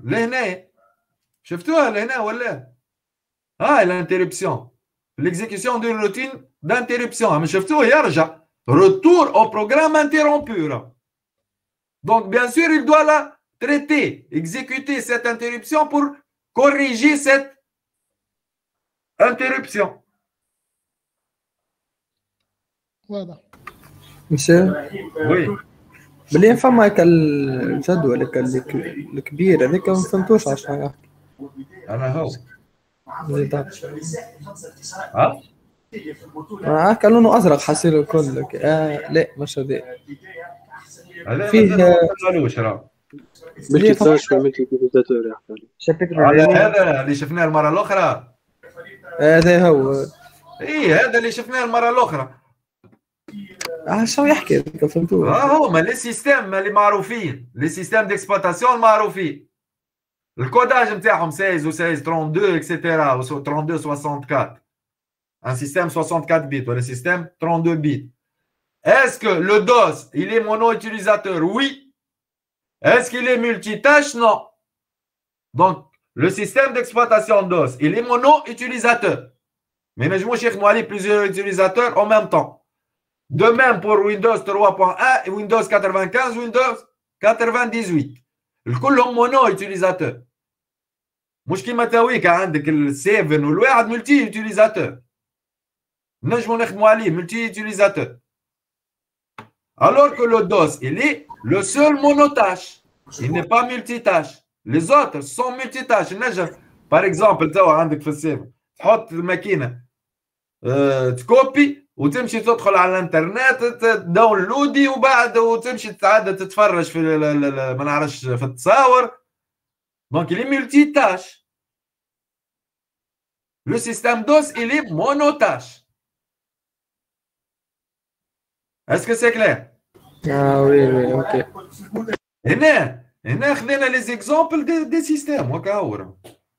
لهنا شفتوها لهنا ولا؟ هاي الانتربسيون l'exécution d'une routine d'interruption مش شفتوه يرجع retour au programme interrompu. Donc bien sûr il doit la traiter, exécuter cette interruption pour corriger cette interruption. واضح. مساء Oui. بلي فما هكا الجدول هكا الك- الكبير هذاك ما فهمتوش على شنو يحكي. أنا هو زيد ها؟ هكا لونه ازرق حسيله الكل هكا. آه لا مش هذا هذا فيه- مازال ما وصلنالوش راه. بلي فما ملتي ملتي يوتيليزاتور يحكي عليه. شابتر على هذا اللي شفناه المرة الأخرى. هذا هو. إيه هذا اللي شفناه المرة الأخرى. اه شو يحكي هذاك فهمتوه. اه هما لي سيستيم اللي معروفين، لي سيستيم ديكسبلوطاسيون معروفين. الكوداج نتاعهم ستة عشر و ستة عشر اثنين وثلاثين اكسيتيرا و اثنين وثلاثين أربعة وستين. Un système soixante-quatre bits ou le système trente-deux bits. Est-ce que le DOS, il est mono-utilisateur? Oui. Est-ce qu'il est multitâche? Non. Donc, le système d'exploitation DOS, il est mono-utilisateur. Mais nous avons plusieurs utilisateurs en même temps. De même pour Windows trois point un, Windows quatre-vingt-quinze, Windows quatre-vingt-dix-huit. كلهم mono-utilisateurs. مش كيما تاويك عندك السبعة والواحد ملتي utilisateur. نجمو نخدمو عليه multi utilisateur. Alors que le DOS, il est le seul monotâche. Il n'est pas multitâche. Les autres sont multitâches. نجم par exemple توا عندك في السيرفر تحط الماكينة أه تكوبي وتمشي تدخل على الانترنت تداونلودي وبعد وتمشي تعاد تتفرج في ما نعرفش في التصاور. Donc il est multitâche. Le système DOS, il est monotâche. Est-ce que c'est clair? اه وي وي اوكي. هنا هنا خذينا لي زيكزامبل دي, دي سيستيم وكا هو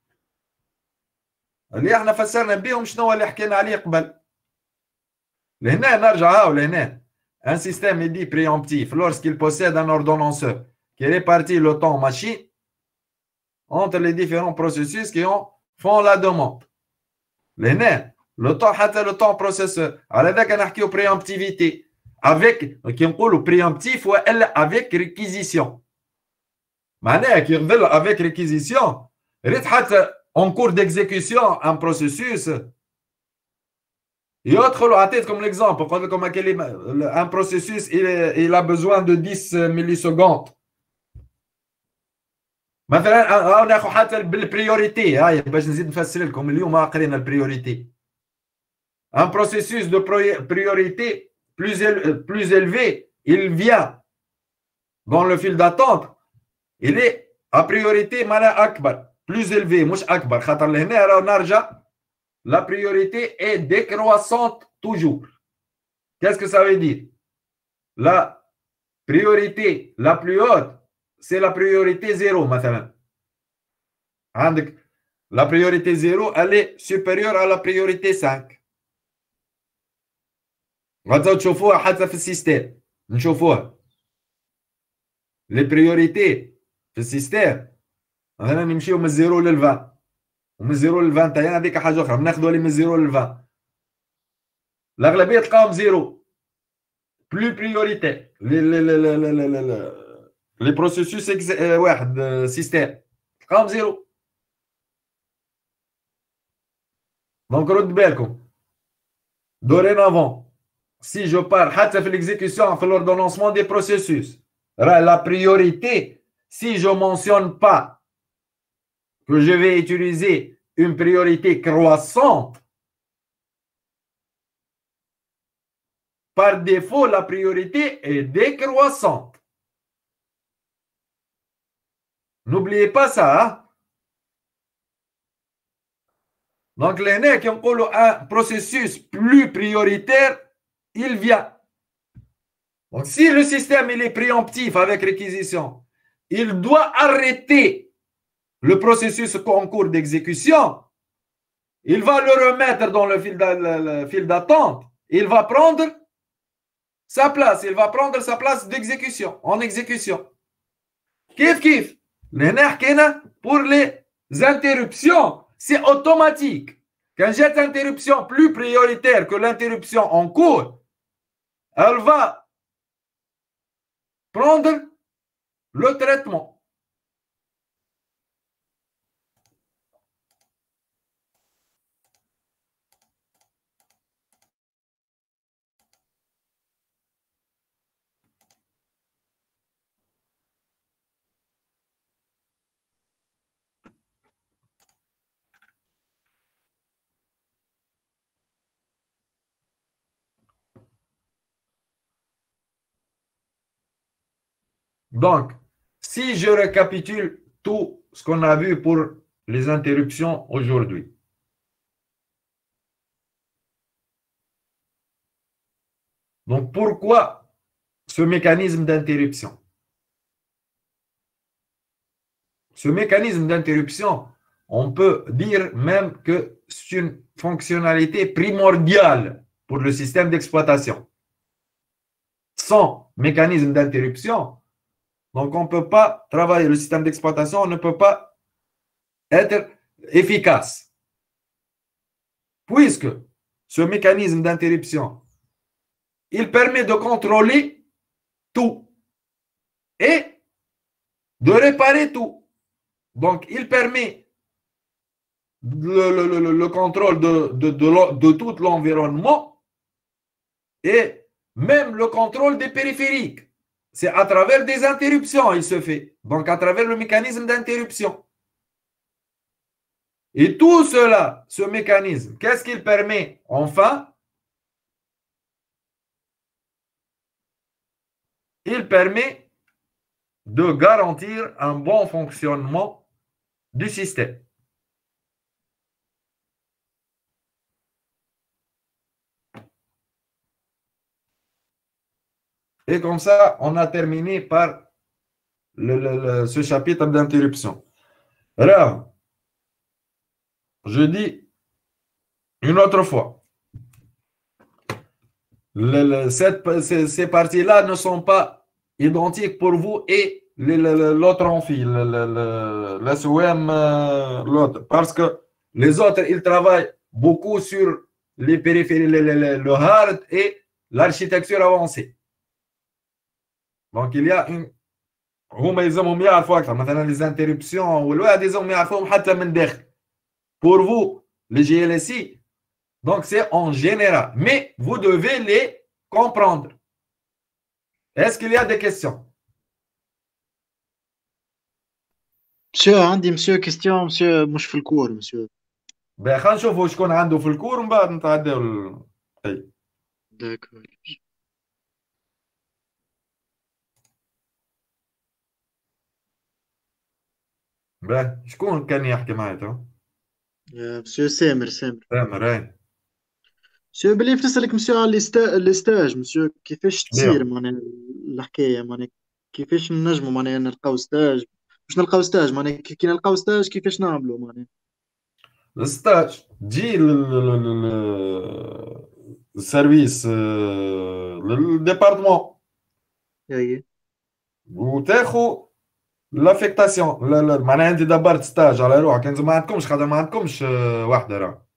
اللي احنا فسرنا بهم شنو اللي حكينا عليه قبل. لهنا نرجع هاو لهنا. Un système est dit préemptif lorsqu'il possède un ordonnanceur qui répartit le temps machine entre les différents processus qui ont, font la demande. لهنا le temps حتى le temps processeur. على ذاك نحكيو préemptivité. Avec, qui نقولوا préemptif والا avec réquisition. معناها كي يظل avec réquisition ريت حتى en cours d'exécution un processus يدخل. عطيتكم l'exemple قلت لكم un processus il, il a besoin de dix millisecondes. مثلا ناخذ حتى بالبريوريتي هاي باش نزيد نفسر لكم اليوم قرينا البريوريتي. Un processus de priorité plus, éle plus élevé, il vient dans le fil d'attente, il est à priorité معناها أكبر, plus élevé, مش أكبر. خاطر لهنا راه نرجع la priorité est décroissante toujours. Qu'est-ce que ça veut dire? La priorité la plus haute, c'est la priorité zéro مثلا. عندك la priorité zéro, elle est supérieure à la priorité cinq. غادي تشوفوها حتى في السيستم نشوفوها لي بريوريتي في السيستم. مثلا نمشيو من الزيرو للفان ومن الزيرو للفان تاعي هذيك حاجه اخرى. ناخذوا لي من الزيرو للفان الاغلبيه تلقاهم زيرو بلو بريوريتي لي لي لي لي لي لي بروسيسوس واحد سيستم تلقاهم زيرو. دونك رد بالكم دورينافون si je parle حتى في l'exécution في l'ordonnancement des processus la priorité, si je ne mentionne pas que je vais utiliser une priorité croissante, par défaut la priorité est décroissante. N'oubliez pas ça. Hein? Donc les qui ont un processus plus prioritaire, il vient. Donc, si le système il est préemptif avec réquisition, il doit arrêter le processus en cours d'exécution. Il va le remettre dans le fil d'attente. Il va prendre sa place. Il va prendre sa place d'exécution, en exécution. Kif kif. pour les interruptions, c'est automatique. Quand j'ai une interruption plus prioritaire que l'interruption en cours, elle va prendre le traitement. Donc, si je récapitule tout ce qu'on a vu pour les interruptions aujourd'hui. Donc, pourquoi ce mécanisme d'interruption? Ce mécanisme d'interruption, on peut dire même que c'est une fonctionnalité primordiale pour le système d'exploitation. Sans mécanisme d'interruption, donc on ne peut pas travailler, le système d'exploitation ne peut pas être efficace. Puisque ce mécanisme d'interruption, il permet de contrôler tout et de réparer tout. Donc, il permet le, le, le, le contrôle de, de, de, de tout l'environnement et même le contrôle des périphériques. C'est à travers des interruptions il se fait. Donc, à travers le mécanisme d'interruption. Et tout cela, ce mécanisme, qu'est-ce qu'il permet? Enfin, il permet de garantir un bon fonctionnement du système. Et comme ça, on a terminé par le, le, le, ce chapitre d'interruption. Alors, je dis une autre fois, le, le, cette, ces, ces parties-là ne sont pas identiques pour vous et l'autre amphi, l'S O M, l'autre. Parce que les autres, ils travaillent beaucoup sur les périphéries, le, le, le hard et l'architecture avancée. Donc, il y a une. هما يلزمهم يعرفوا أكثر مثلا les interruptions والواحد يلزمهم يعرفوهم حتى من داخل. Pour vous, les G L S I, donc c'est en général. Mais vous devez les comprendre. Est-ce qu'il y a des questions? Monsieur, عندي monsieur question monsieur مش في الكور monsieur. Ben خلينا نشوفوا شكون عنده في الكور ومن بعد نتعداو ال... طيب. D'accord. Ben شكون كان يحكي معي تو؟ monsieur سامر سامر. سامر اي. monsieur بلي نسألك monsieur على الستاج monsieur كيفاش تصير معناها الحكاية معناها كيفاش نجموا معناها نلقاو ستاج باش نلقاو ستاج معناها كي نلقاو ستاج كيفاش نعملوا معناها الستاج تجي للسيرفيس للديبارتمون اي وتاخذ لافيكتاسيون معناها انت دبرت ستاج على روحك انتم ما عندكمش خاطر ما عندكمش واحده راه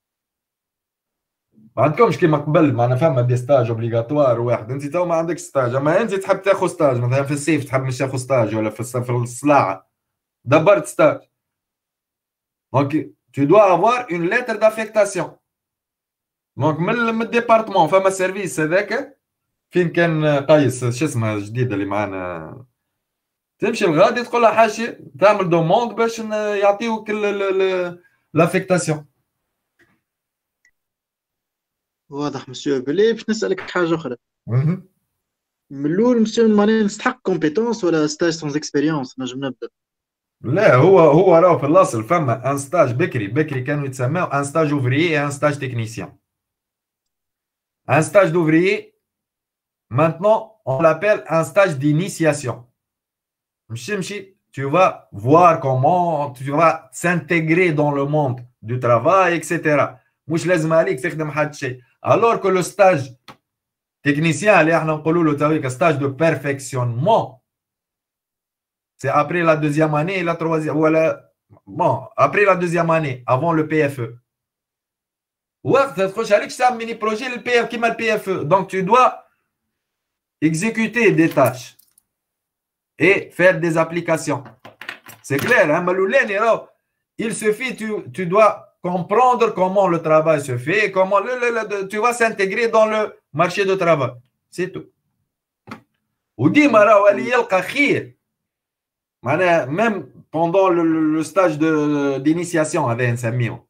ما عندكمش كيما قبل معنا فما دي ستاج اوبليغاتوار واحد انت تو ما عندكش ستاج اما انت تحب تاخذ ستاج مثلا في الصيف تحب مش تاخذ ستاج ولا في في الصلاعه دبرت ستاج دونك tu dois avoir une lettre d'affectation دونك من الديبارتمون فما السيرفيس هذاك فين كان قيس شو اسمها الجديده اللي معنا تمشي لغادي تقول لها حاشي تعمل دوموند باش يعطيوك لافيكتاسيون. واضح مسيو بلي باش نسألك حاجة أخرى. من الأول مسيو معناها نستحق كومبيتونس ولا ستاج سونز اكسبيريونس نجم نبدا؟ لا هو هو راهو في الأصل فما ان ستاج بكري بكري كانوا يتسماو ان ستاج اوفريي ان ستاج تكنيسيان. ان ستاج دوفريي maintenant on l'appelle un stage d'initiation. Tu vas voir comment tu vas s'intégrer dans le monde du travail, et cetera. مش لازم عليك تخدم حد شيء. Alors que le stage technicien اللي احنا نقولوا له تويك stage de perfectionnement, C'est après la deuxième année et la troisième. Voilà. Bon, après la deuxième année, avant le P F E. Ouais, c'est un mini projet, le P F, qui m'a le P F E. Donc, tu dois exécuter des tâches et faire des applications. C'est clair, hein? Il suffit, tu, tu dois comprendre comment le travail se fait, comment le, le, le, tu vas s'intégrer dans le marché de travail. C'est tout. وديما راهو اللي يلقى خير معناها même pendant le, le stage d'initiation هذا نسميه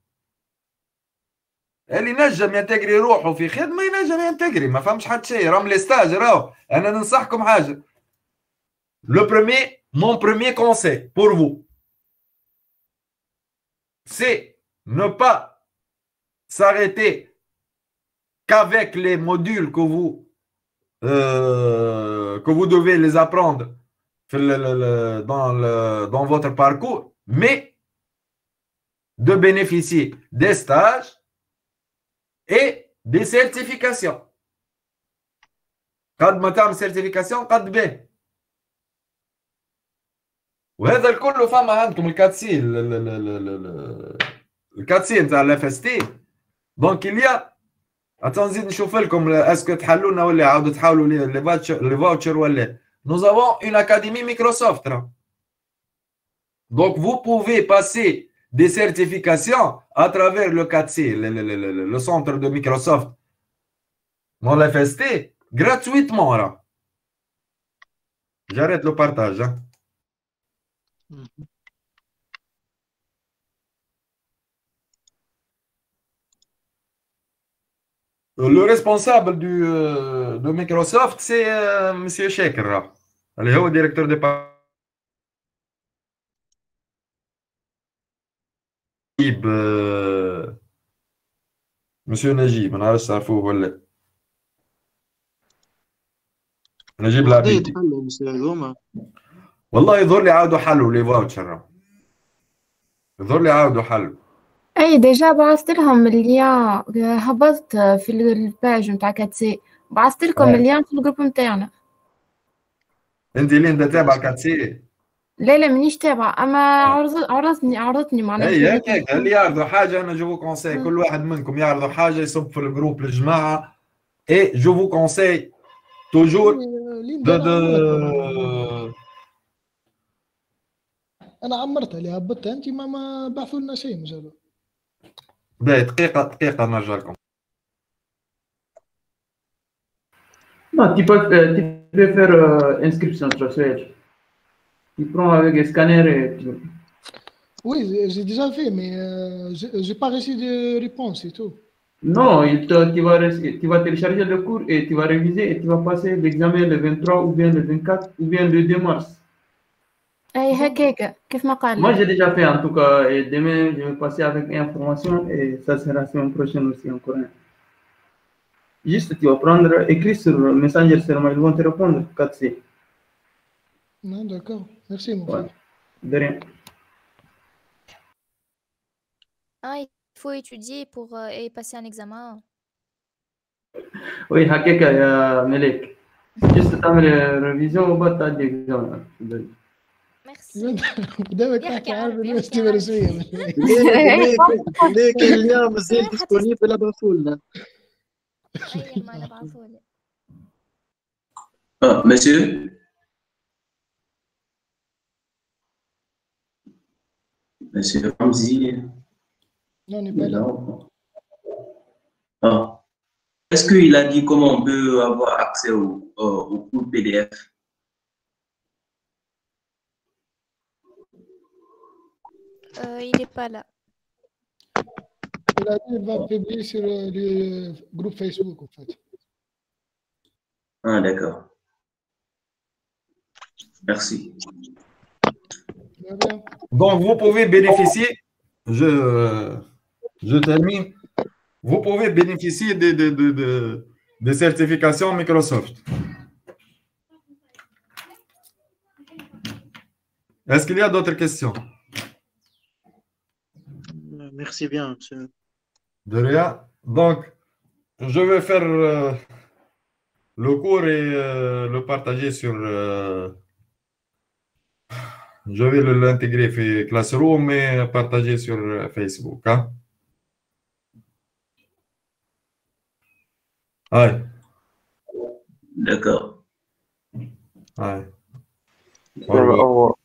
اللي نجم ينتجري روحه في خدمه ينجم ينتجري ما فهمش حتى شيء راهم لي ستاج راهو انا ننصحكم حاجه. Le premier, mon premier conseil pour vous, c'est ne pas s'arrêter qu'avec les modules que vous, euh, que vous devez les apprendre dans, le, dans votre parcours, mais de bénéficier des stages et des certifications. قد ما تعمل certification قد به. وهذا الكل فما عندكم الكاتسي الكاتسي نتاع الاف اس تي. دونك اليا اتنزيد نشوف لكم اسكو تحلونا ولا عاودوا تحاولوا لي فاوتشر ولا. Nous avons une académie Microsoft. Donc vous pouvez passer des certifications à travers le C A T C, le, le, le, le centre de Microsoft dans l'F S T gratuitement. Là. J'arrête le partage. Hein. Le responsable du, euh, de Microsoft, c'est euh, M. Shekhar. Il est le directeur de Najib. Euh, Monsieur Najib, on a ça fou, voilà. Najib Labidi. والله يظهر لي عاودوا حلوا لي فاوتشر. يظهر لي عاودوا حلوا. اي ديجا بعثت لهم اللين هبطت في الباج نتاع كاتسي بعثت لكم اللين في الجروب نتاعنا. انت اللي انت تابع كاتسي؟ لا لا مانيش تابعه اما عرض عرضتني عرضتني معناها اي هكاك اللي يعرضوا حاجه انا جو كونساي كل واحد منكم يعرضوا حاجه يصب في الجروب الجماعه اي جو فو كونساي توجور دو دو انا عمرتها اللي هبطتها انت ما ما بعثوا لنا شيء مازالوا. باهي دقيقه دقيقه نرجع لكم. Non, tu peux, euh, tu peux faire euh, inscription sur Switch. Tu prends avec un scanner et tu... Oui, j'ai déjà fait, mais euh, j'ai pas reçu de réponse et tout. Non, il te, tu, vas, tu vas télécharger le cours et tu vas réviser et tu vas passer l'examen le vingt-trois ou bien le vingt-quatre ou bien le deux mars. اي هكاك كيف ما قال. Moi j'ai déjà fait en tout cas et demain je vais passer avec information et ça sera la semaine prochaine aussi en coréen. Juste tu vas prendre écrit sur le Messenger seulement ils vont te répondre quatre C. Non d'accord, merci mon frère. De rien. Ah, il faut étudier pour euh, et passer un examen. Oui, هكاك يا ملك. Juste تعمل révision وبعد تعدي examen. قدامك تحكي عارف اليونيفرستي الروسية. ليك اليوم مازال ديسبونيبل ابعثوا لنا. اي ما ابعثوا لي. اه مسيو مسيو رمزي. Non, n'est pas là. Ah. Est-ce qu'il a dit comment on peut avoir accès au, au, au cours P D F? Euh, il n'est pas là. Il a dit qu'il va publier sur le groupe Facebook en fait. Ah d'accord. Merci. Donc vous pouvez bénéficier, je, je termine, vous pouvez bénéficier des de, de, de, de certifications Microsoft. Est-ce qu'il y a d'autres questions? Merci bien, monsieur. De rien. Donc, je vais faire euh, le cours et euh, le partager sur, euh, Je vais l'intégrer dans Classroom et partager sur Facebook. Hein? Ouais. D'accord. Ouais. يلا هو